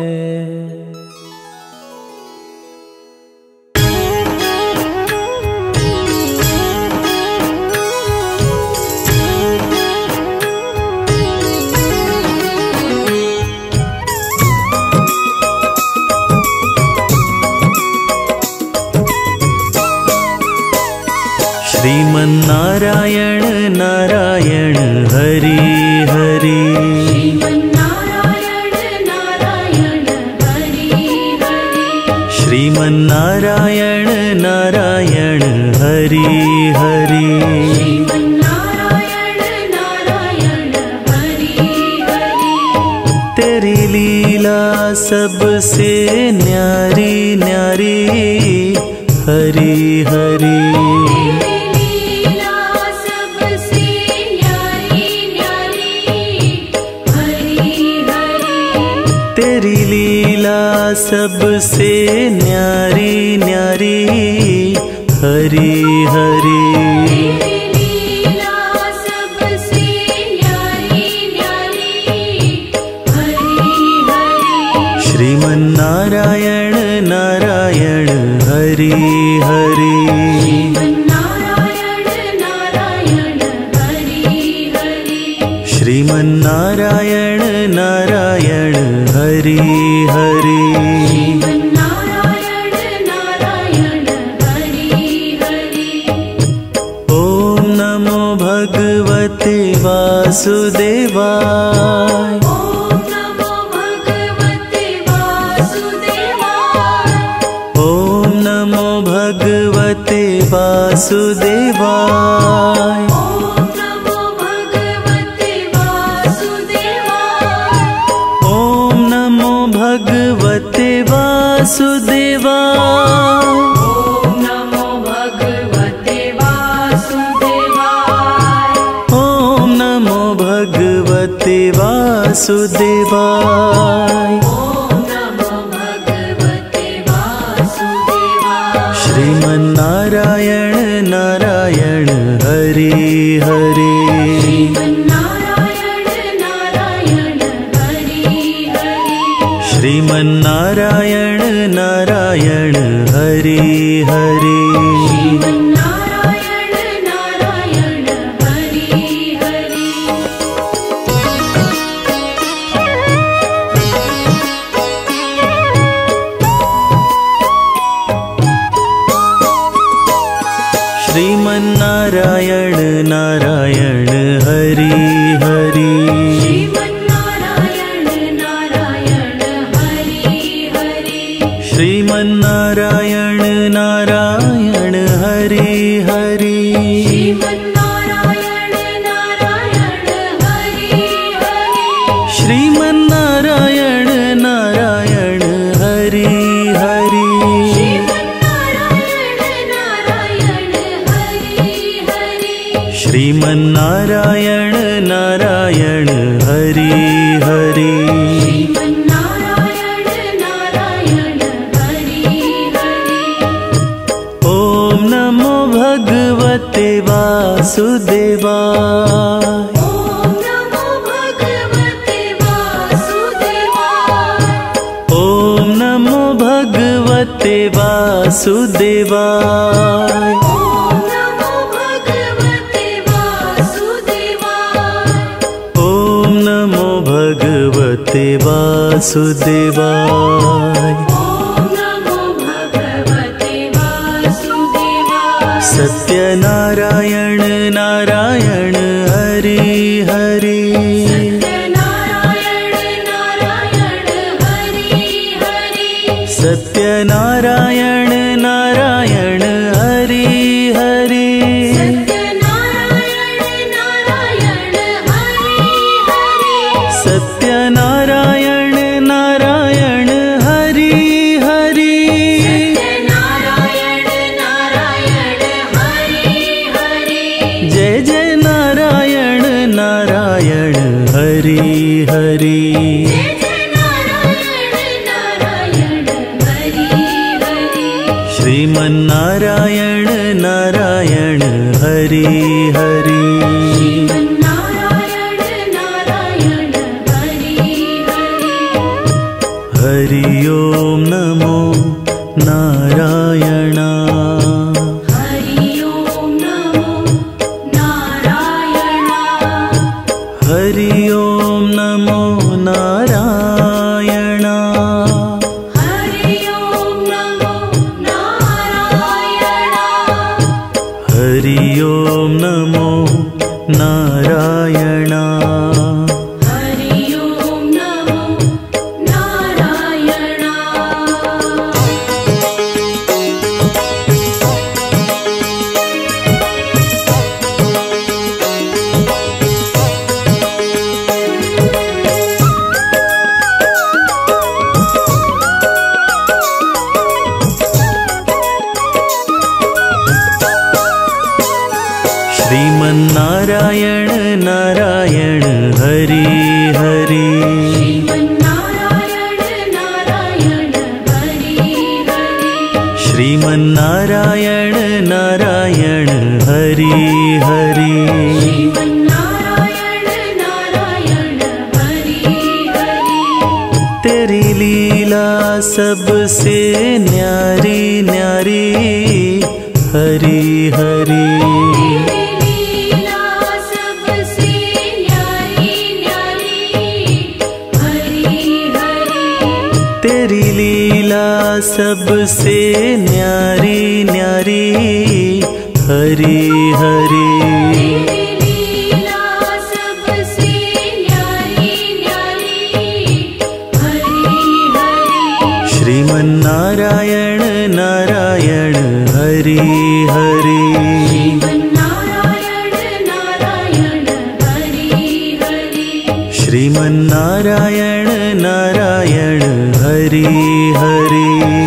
Speaker 1: श्रीमन्नारायण नारायण हरि हरि,
Speaker 3: श्रीमन्नारायण नारायण हरि हरि,
Speaker 1: श्रीमन्नारायण नारायण हरि हरि,
Speaker 3: श्रीमन्नारायण नारायण हरि हरि।
Speaker 1: तेरी लीला सबसे न्यारी न्यारी हरि हरि। तेरी लीला सबसे न्यारी न्यारी हरि हरि।
Speaker 3: तेरी लीला सबसे न्यारी न्यारी हरि हरि।
Speaker 1: श्रीमन्नारायण श्रीमन्नारायण नारायण हरि हरि
Speaker 3: नारायण नारायण हरि हरि
Speaker 1: श्रीमन्नारायण नारायण हरि हरि
Speaker 3: नारायण नारायण हरि हरि
Speaker 1: ॐ नमो भगवते वासुदेवाय
Speaker 3: ॐ नमो भगवते वासुदेवाय
Speaker 1: ॐ नमो भगवते वासुदेवाय
Speaker 3: ॐ नमो भगवते वासुदेवाय
Speaker 1: ॐ नमो भगवते वासुदेवाय
Speaker 3: ॐ नमो भगवते वासुदेवाय
Speaker 1: ॐ नमो भगवते वासुदेवाय
Speaker 3: ॐ नमो भगवते वासुदेवाय
Speaker 1: श्रीमन्नारायण नारायण हरि हरि
Speaker 3: नारायण नारायण हरि हरि
Speaker 1: श्रीमन्नारायण नारायण हरि हरि
Speaker 3: नारायण नारायण हरि हरि
Speaker 1: श्रीमन्नारायण नारायण हरि हरि
Speaker 3: श्रीमन्नारायण नारायण हरि हरि
Speaker 1: श्रीमन्नारायण नारायण हरि हरि
Speaker 3: श्रीमन्नारायण नारायण हरि हरि
Speaker 1: श्रीमन्नारायण नारायण हरि हरि
Speaker 3: श्रीमन्नारायण नारायण हरि हरि
Speaker 1: श्रीमन्नारायण नारायण हरि हरि
Speaker 3: श्रीमन्नारायण नारायण हरि हरि
Speaker 1: ॐ नमो भगवते वासुदेवाय
Speaker 3: ॐ नमो भगवते वासुदेवाय
Speaker 1: ॐ नमो भगवते वासुदेवाय
Speaker 3: ॐ नमो भगवते वासुदेवाय
Speaker 1: ॐ नमो भगवते वासुदेवाय
Speaker 3: ॐ नमो भगवते वासुदेवाय
Speaker 1: सत्यनारायण नारायण हरि हरि
Speaker 3: सत्यनारायण नारायण हरि हरि
Speaker 1: सत्यनारायण नारायण हरि हरि
Speaker 3: सत्यनारायण नारायण हरि हरि
Speaker 1: सत्यनारायण नारायण हरि हरि
Speaker 3: सत्यनारायण नारायण हरि हरि
Speaker 1: जय जय नारायण नारायण हरि हरि
Speaker 3: जय जय नारायण नारायण हरि हरि
Speaker 1: श्रीमन्नारायण नारायण हरि हरि
Speaker 3: नारायण नारायण हरि हरि
Speaker 1: हरि ओम नमो नारायण
Speaker 3: हरि ओम नमो नारायण
Speaker 1: हरि ओम नमो नारायण
Speaker 3: हरि ओम नमो नारायण
Speaker 1: हरि ओम नमो नारायण
Speaker 3: हरि ओम नमो नारायण
Speaker 1: श्रीमन्नारायण नारायण हरि हरि
Speaker 3: श्रीमन्नारायण नारायण हरि हरि
Speaker 1: श्रीमन्नारायण नारायण हरि हरि
Speaker 3: श्रीमन्नारायण नारायण हरि हरि
Speaker 1: तेरी लीला सबसे न्यारी न्यारी हरि हरि।
Speaker 3: तेरी लीला सबसे न्यारी न्यारी हरि हरि।
Speaker 1: तेरी लीला सबसे न्यारी न्यारी हरि हरि।
Speaker 3: श्रीमन्नारायण नारायण हरि हरि। श्रीमन्नारायण नारायण हरि हरि।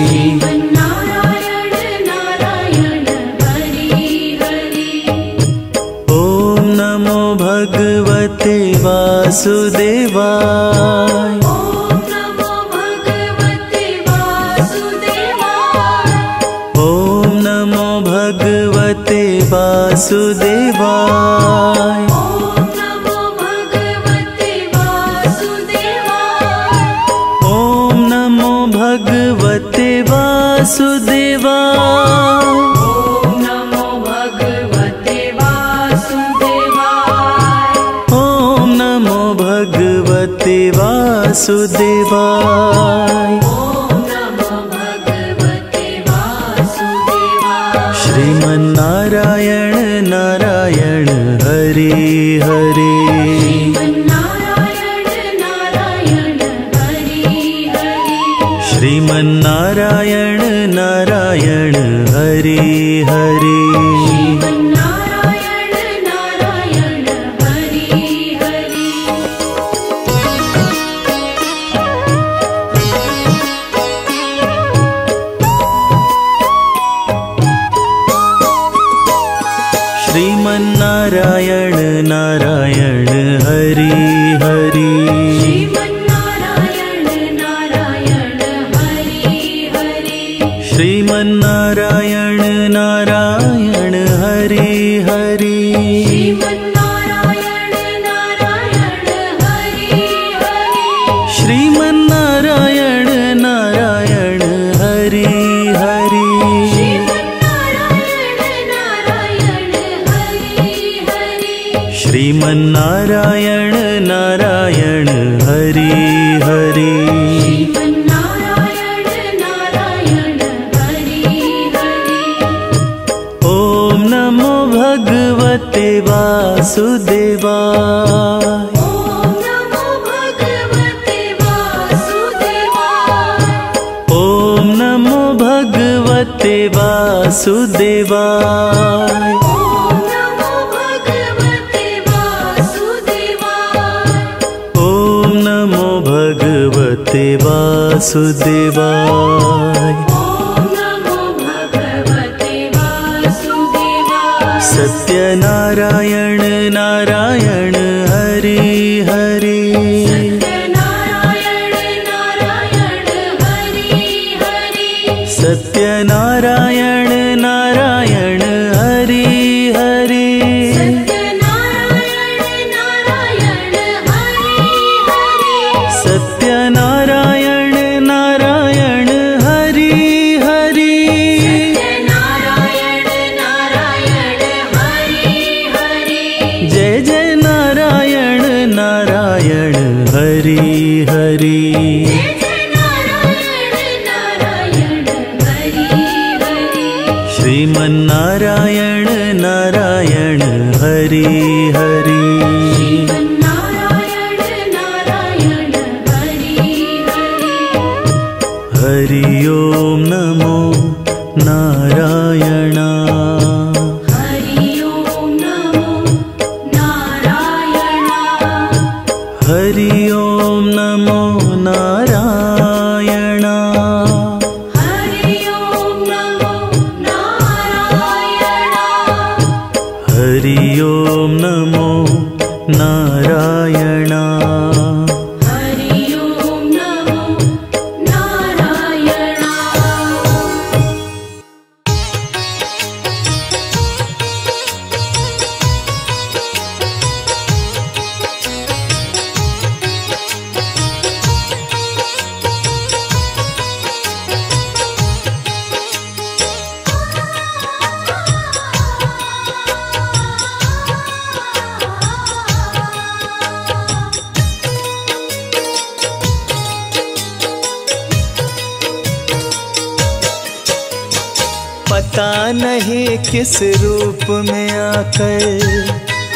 Speaker 3: ॐ नमो भगवते वासुदेवाय।
Speaker 1: ॐ नमो भगवते वासुदेवाय।
Speaker 3: ॐ नमो भगवते वासुदेवाय।
Speaker 1: ॐ नमो भगवते वासुदेवाय।
Speaker 3: ॐ नमो भगवते वासुदेवाय। श्रीमन्नारायण नारायण हरि हरि। श्रीमन्नारायण नारायण हरि हरि। श्रीमन्नारायण नारायण हरि हरि। श्रीमन्नारायण नारायण हरि हरि। श्रीमन्नारायण नारायण हरि हरि। श्रीमन्नारायण नारायण हरि हरि। ॐ नमो भगवते वासुदेवाय। ॐ नमो भगवते वासुदेवाय। ॐ नमो भगवते वासुदेवाय। सत्यनारायण नारायण हरि हरि। सत्यनारायण नारायण हरि हरि। सत्यनारायण नारायण हरि हरि। जय जय नारायण नारायण हरि हरि। श्रीमन्नारायण नारायण हरि हरि। हरि ओम नमो नारायण। हरि ओम नमो नारायण। हरि ओम नमो नारायण। हरि ओम नमो नारायण। हरि ओम नमो नारायण।
Speaker 1: पता नहीं किस रूप में आकर,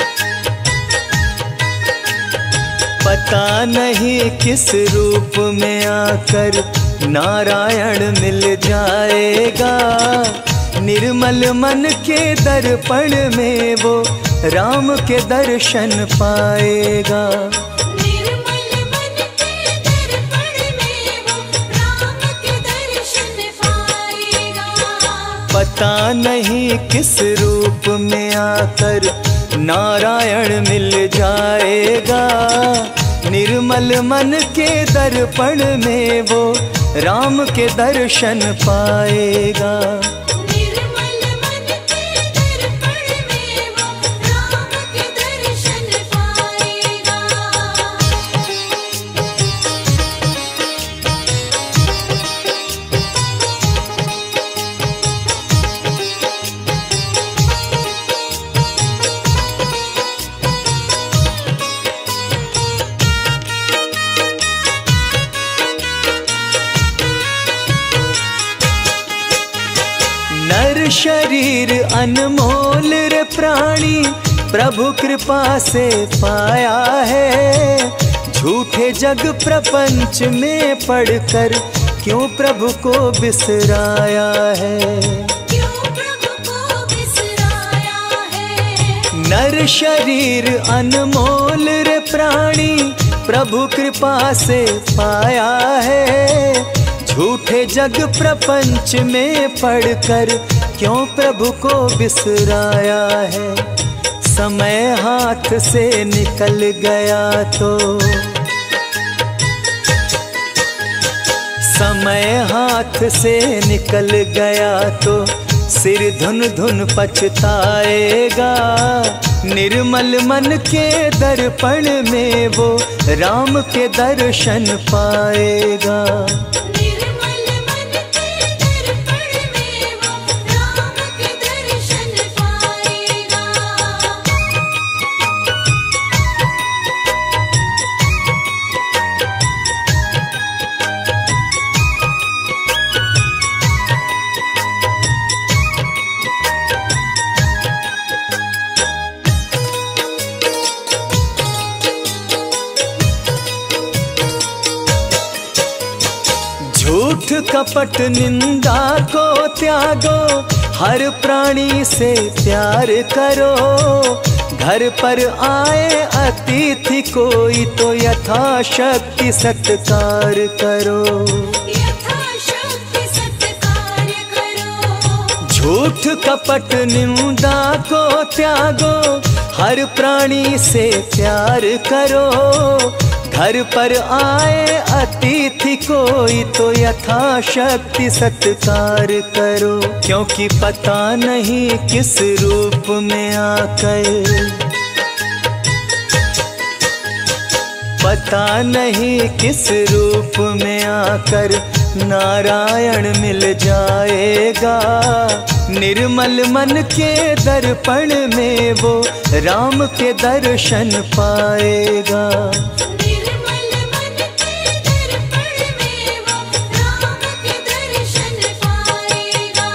Speaker 1: पता नहीं किस रूप में आकर नारायण मिल जाएगा। निर्मल मन के दर्पण में वो राम के दर्शन पाएगा।
Speaker 3: निर्मल मन के दर्पण में वो राम के दर्शन पाएगा।
Speaker 1: पता नहीं किस रूप में आकर नारायण मिल जाएगा। निर्मल मन के दर्पण में वो राम के दर्शन पाएगा।
Speaker 3: निर्मल मन के दर्पण में वो राम के दर्शन पाएगा।
Speaker 1: नर शरीर अनमोल रे प्राणी प्रभु कृपा से पाया है। झूठे जग प्रपंच में पड़कर क्यों प्रभु को बिसराया है।
Speaker 3: क्यों प्रभु को बिसराया है।
Speaker 1: नर शरीर अनमोल रे प्राणी प्रभु कृपा से पाया है। झूठे जग प्रपंच में पड़कर क्यों प्रभु को बिसराया है। समय हाथ से निकल गया तो, समय हाथ से निकल गया तो सिर धुन धुन पछताएगा। निर्मल मन के दर्पण में वो राम के दर्शन पाएगा।
Speaker 3: निर्मल मन के दर्पण में वो राम के दर्शन पाएगा।
Speaker 1: झूठ कपट निंदा को त्यागो, हर प्राणी से प्यार करो। घर पर आए अतिथि कोई तो यथाशक्ति सत्कार करो।
Speaker 3: यथाशक्ति सत्कार करो।
Speaker 1: झूठ कपट निंदा को त्यागो, हर प्राणी से प्यार करो। घर पर आए अतिथि कोई तो यथाशक्ति सत्कार करो। क्योंकि पता नहीं किस रूप में आकर, पता नहीं किस रूप में आकर नारायण मिल जाएगा। निर्मल मन के दर्पण में वो राम के दर्शन पाएगा।
Speaker 3: निर्मल मन के दर्पण में वो राम के दर्शन पाएगा।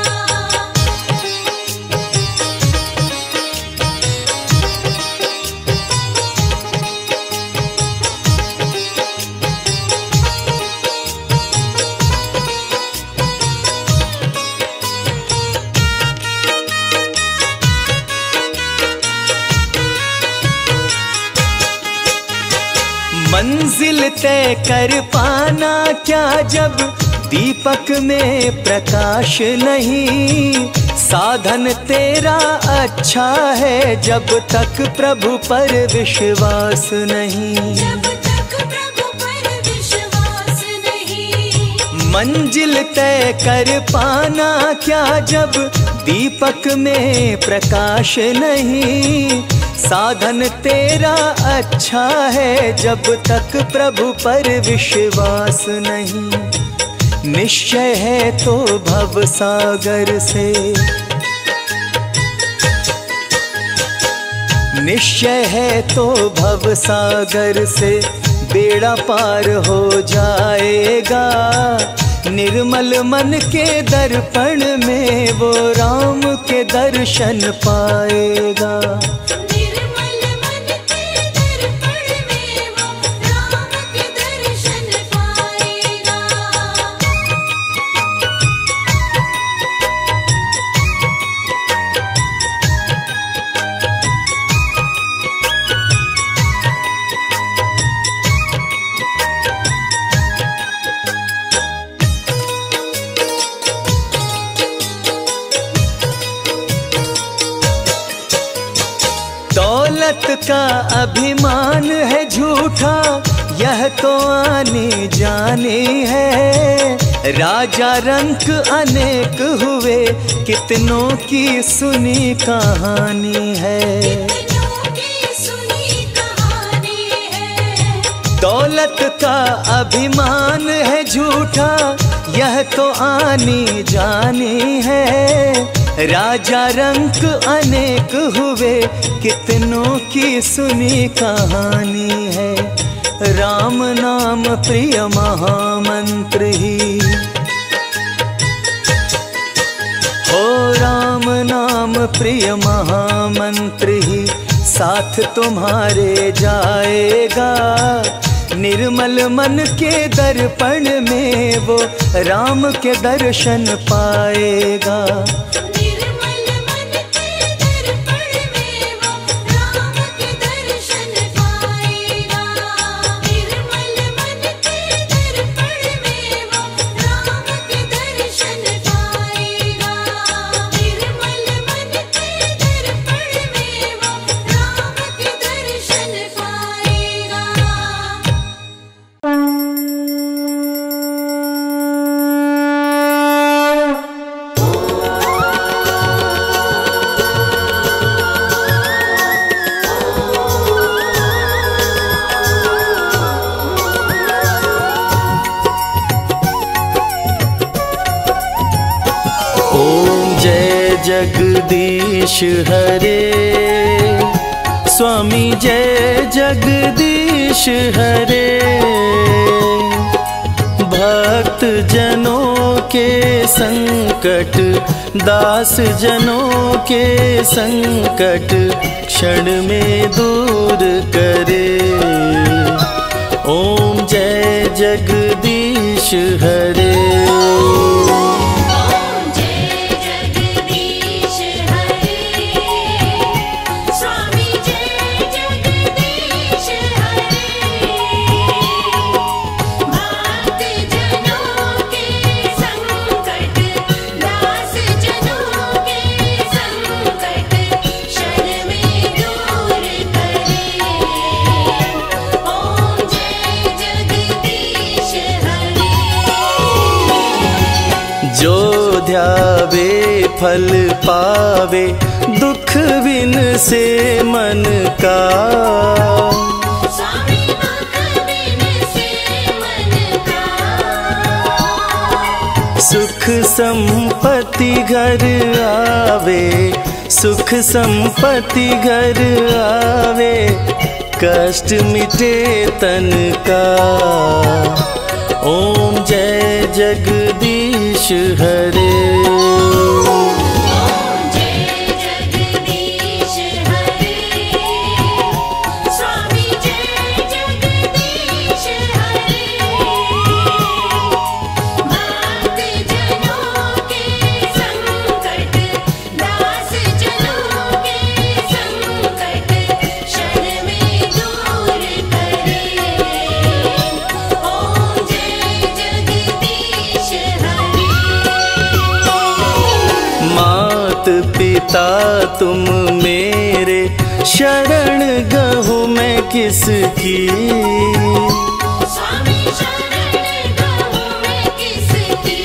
Speaker 1: मंजिल तय कर पाना क्या जब दीपक में प्रकाश नहीं। साधन तेरा अच्छा है जब तक प्रभु पर विश्वास नहीं।
Speaker 3: जब तक प्रभु पर विश्वास नहीं।
Speaker 1: मंजिल तय कर पाना क्या जब दीपक में प्रकाश नहीं। साधन तेरा अच्छा है जब तक प्रभु पर विश्वास नहीं। निश्चय है तो भव सागर से, निश्चय है तो भव सागर से बेड़ा पार हो जाएगा। निर्मल मन के दर्पण में वो राम के दर्शन पाएगा।
Speaker 3: निर्मल मन के दर्पण में वो राम के दर्शन पाएगा।
Speaker 1: दौलत का अभिमान है झूठा, यह तो आने जाने है। राजा रंक अनेक हुए, कितनों की सुनी कहानी है।
Speaker 3: कितनों की सुनी कहानी है।
Speaker 1: दौलत का अभिमान है झूठा, यह तो आनी जानी है। राजा रंक अनेक हुए, कितनों की सुनी कहानी है। राम नाम प्रिय महामंत्र ही, हो राम नाम प्रिय महामंत्र ही साथ तुम्हारे जाएगा। निर्मल मन के दर्पण में वो राम के दर्शन पाएगा।
Speaker 3: निर्मल मन के दर्पण में वो राम के दर्शन पाएगा। निर्मल मन के दर्पण में वो राम के दर्शन पाएगा। निर्मल मन के दर्पण में वो राम के दर्शन पाएगा।
Speaker 1: ओम जय जगदीश हरे, स्वामी जय जगदीश हरे। भक्त जनों के संकट, दास जनों के संकट क्षण में दूर करे। ओम जय जगदीश हरे।
Speaker 3: ओम जय जगदीश हरे, स्वामी जय जगदीश हरे। भक्त जनों के संकट, दास जनों के संकट क्षण में दूर करे। ओम जय जगदीश हरे।
Speaker 1: जो ध्यावे फल पावे, दुख बिन से मन का।
Speaker 3: स्वामी दुख बिन से मन का।
Speaker 1: सुख संपत्ति घर आवे, सुख संपत्ति घर आवे, कष्ट मिटे तन का। ओम जय जगदीश हरे।
Speaker 3: ओम जय जगदीश हरे, स्वामी जय जगदीश हरे। भक्त जनों के संकट, दास जनों के संकट क्षण में दूर करे। ओम जय जगदीश हरे।
Speaker 1: मात पिता तुम मेरे, शरण गहूँ मैं किसकी।
Speaker 3: स्वामी शरण गहूँ मैं किसकी।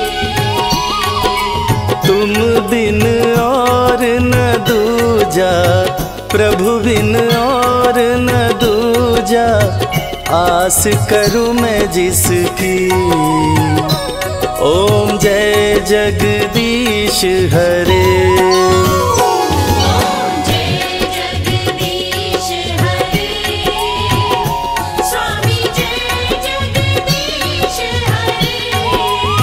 Speaker 1: तुम बिन और न दूजा, प्रभु बिन और न दूजा, आस करूँ मैं जिसकी। ओम जय जगदीश हरे।
Speaker 3: ओम जय जगदीश हरे, स्वामी जय जगदीश हरे।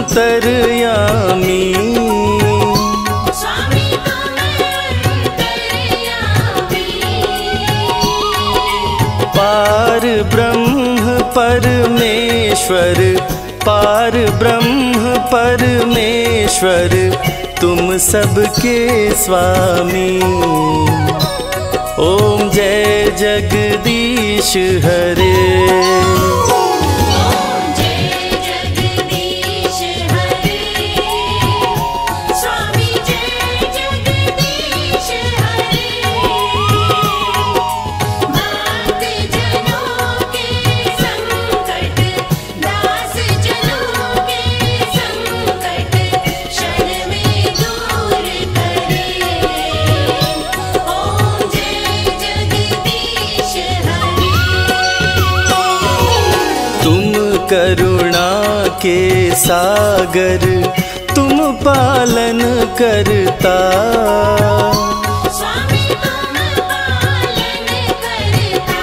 Speaker 1: अंतर्यामी।
Speaker 3: स्वामी तुम अंतर्यामी।
Speaker 1: पार ब्रह्म परमेश्वर, पार ब्रह्म परमेश्वर, तुम सबके स्वामी। ओम जय जगदीश हरे।
Speaker 3: ओम जय जगदीश हरे। स्वामी जय जगदीश हरे। भक्त जनों के संकट, दास जनों के संकट, क्षण में दूर करे। ओम जय जगदीश हरे।
Speaker 1: तुम करुणा के सागर, तुम पालन करता।
Speaker 3: स्वामी तुम पालन करता।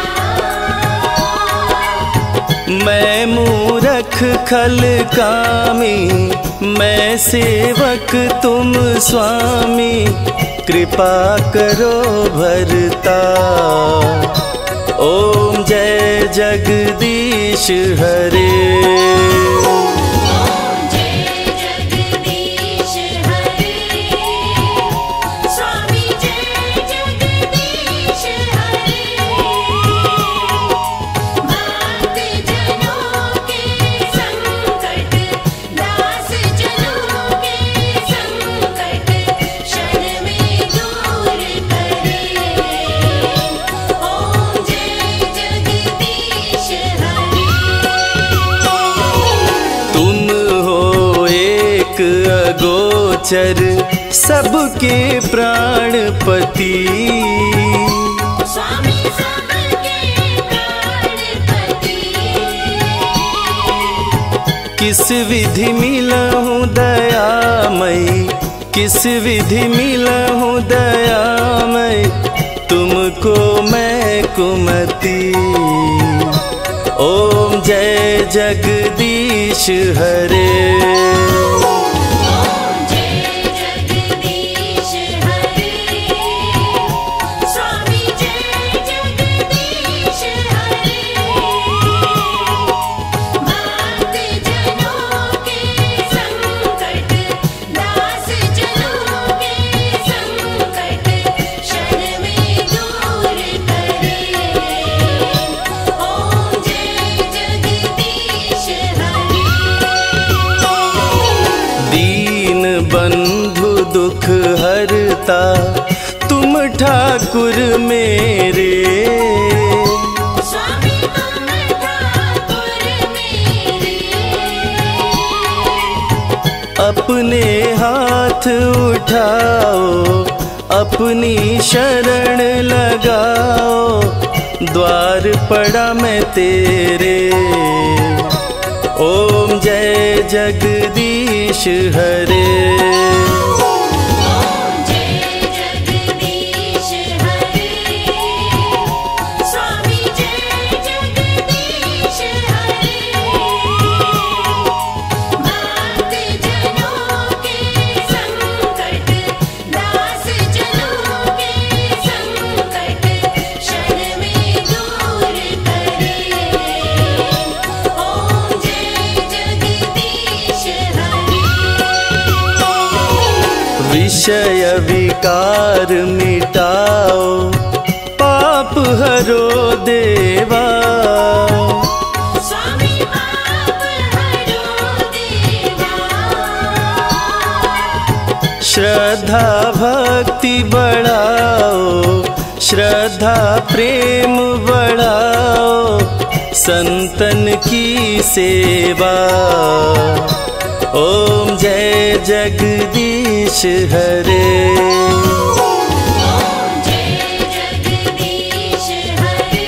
Speaker 1: मैं मूरख खल कामी, मैं सेवक तुम स्वामी, कृपा करो भरता। ओम जय जगदीश हरे।
Speaker 3: ओम जय जगदीश हरे। स्वामी जय जगदीश हरे। भक्त जनों के संकट, दास जनों के संकट, क्षण में दूर करे। ओम जय जगदीश हरे।
Speaker 1: तुम हो एक अगोचर, सबके प्राणपति।
Speaker 3: स्वामी सबके प्राणपति।
Speaker 1: किस विधि मिलहूँ दयामयी, किस विधि मिलहूँ दयामयी, तुमको मैं कुमति। ओम जय जगदीश हरे।
Speaker 3: ओम जय जगदीश हरे। स्वामी जय जगदीश हरे। भक्त जनों के संकट, दास जनों के संकट, क्षण में दूर करे। ओम जय जगदीश हरे।
Speaker 1: दीन बंधु दुख हरता, तुम ठाकुर मेरे।
Speaker 3: स्वामी तुम ठाकुर मेरे।
Speaker 1: अपने हाथ उठाओ, अपनी शरण लगाओ, द्वार पड़ा मैं तेरे। ओम जय जगदीश हरे।
Speaker 3: ओम जय जगदीश हरे। स्वामी जय जगदीश हरे। भक्त जनों के संकट, दास जनों के संकट, क्षण में दूर करे। ओम जय जगदीश हरे।
Speaker 1: विषय विकार मिटाओ, पाप हरो देवा।
Speaker 3: स्वामी पाप हरो देवा।
Speaker 1: श्रद्धा भक्ति बढ़ाओ, श्रद्धा प्रेम बढ़ाओ, संतन की सेवा। ओम जय जगदीश हरे।
Speaker 3: ओम जय जगदीश हरे।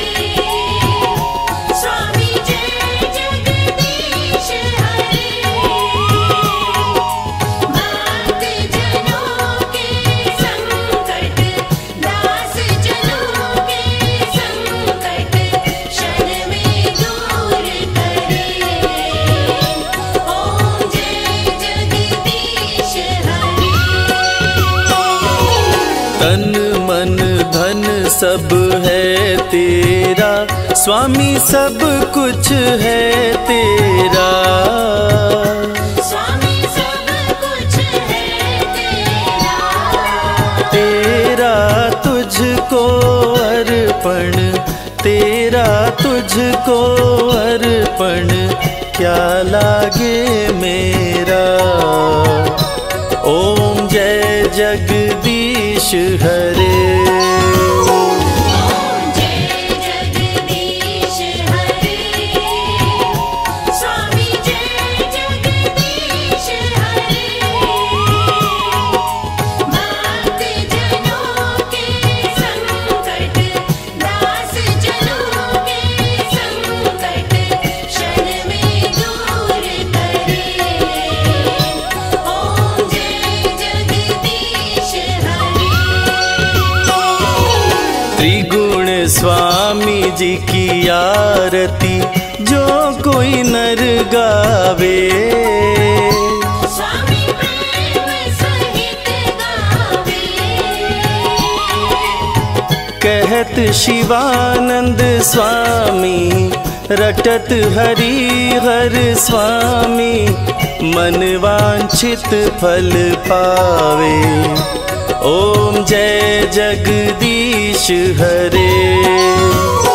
Speaker 3: स्वामी जय जगदीश हरे। भक्त जनों के संकट, दास जनों के संकट, क्षण में दूर करे। ओम जय
Speaker 1: सब है तेरा, स्वामी सब कुछ है तेरा।
Speaker 3: स्वामी सब कुछ है तेरा,
Speaker 1: तेरा तुझको अर्पण, तेरा तुझको अर्पण, क्या लागे मेरा। ओम जय जगदीश हरे।
Speaker 3: ओम जय जगदीश हरे, स्वामी जय जगदीश हरे। भक्त जनों के संकट, दास जनों के संकट, क्षण में दूर करे। ओम जय जगदीश हरे।
Speaker 1: त्रिगुण स्वामी जी की आरती जो कोई नर गावे,
Speaker 3: स्वामी प्रेम सहित गावे।
Speaker 1: कहत शिवानंद स्वामी, रटत हरि हर स्वामी, मन वांछित फल पावे। ओम जय जगदीश हरे।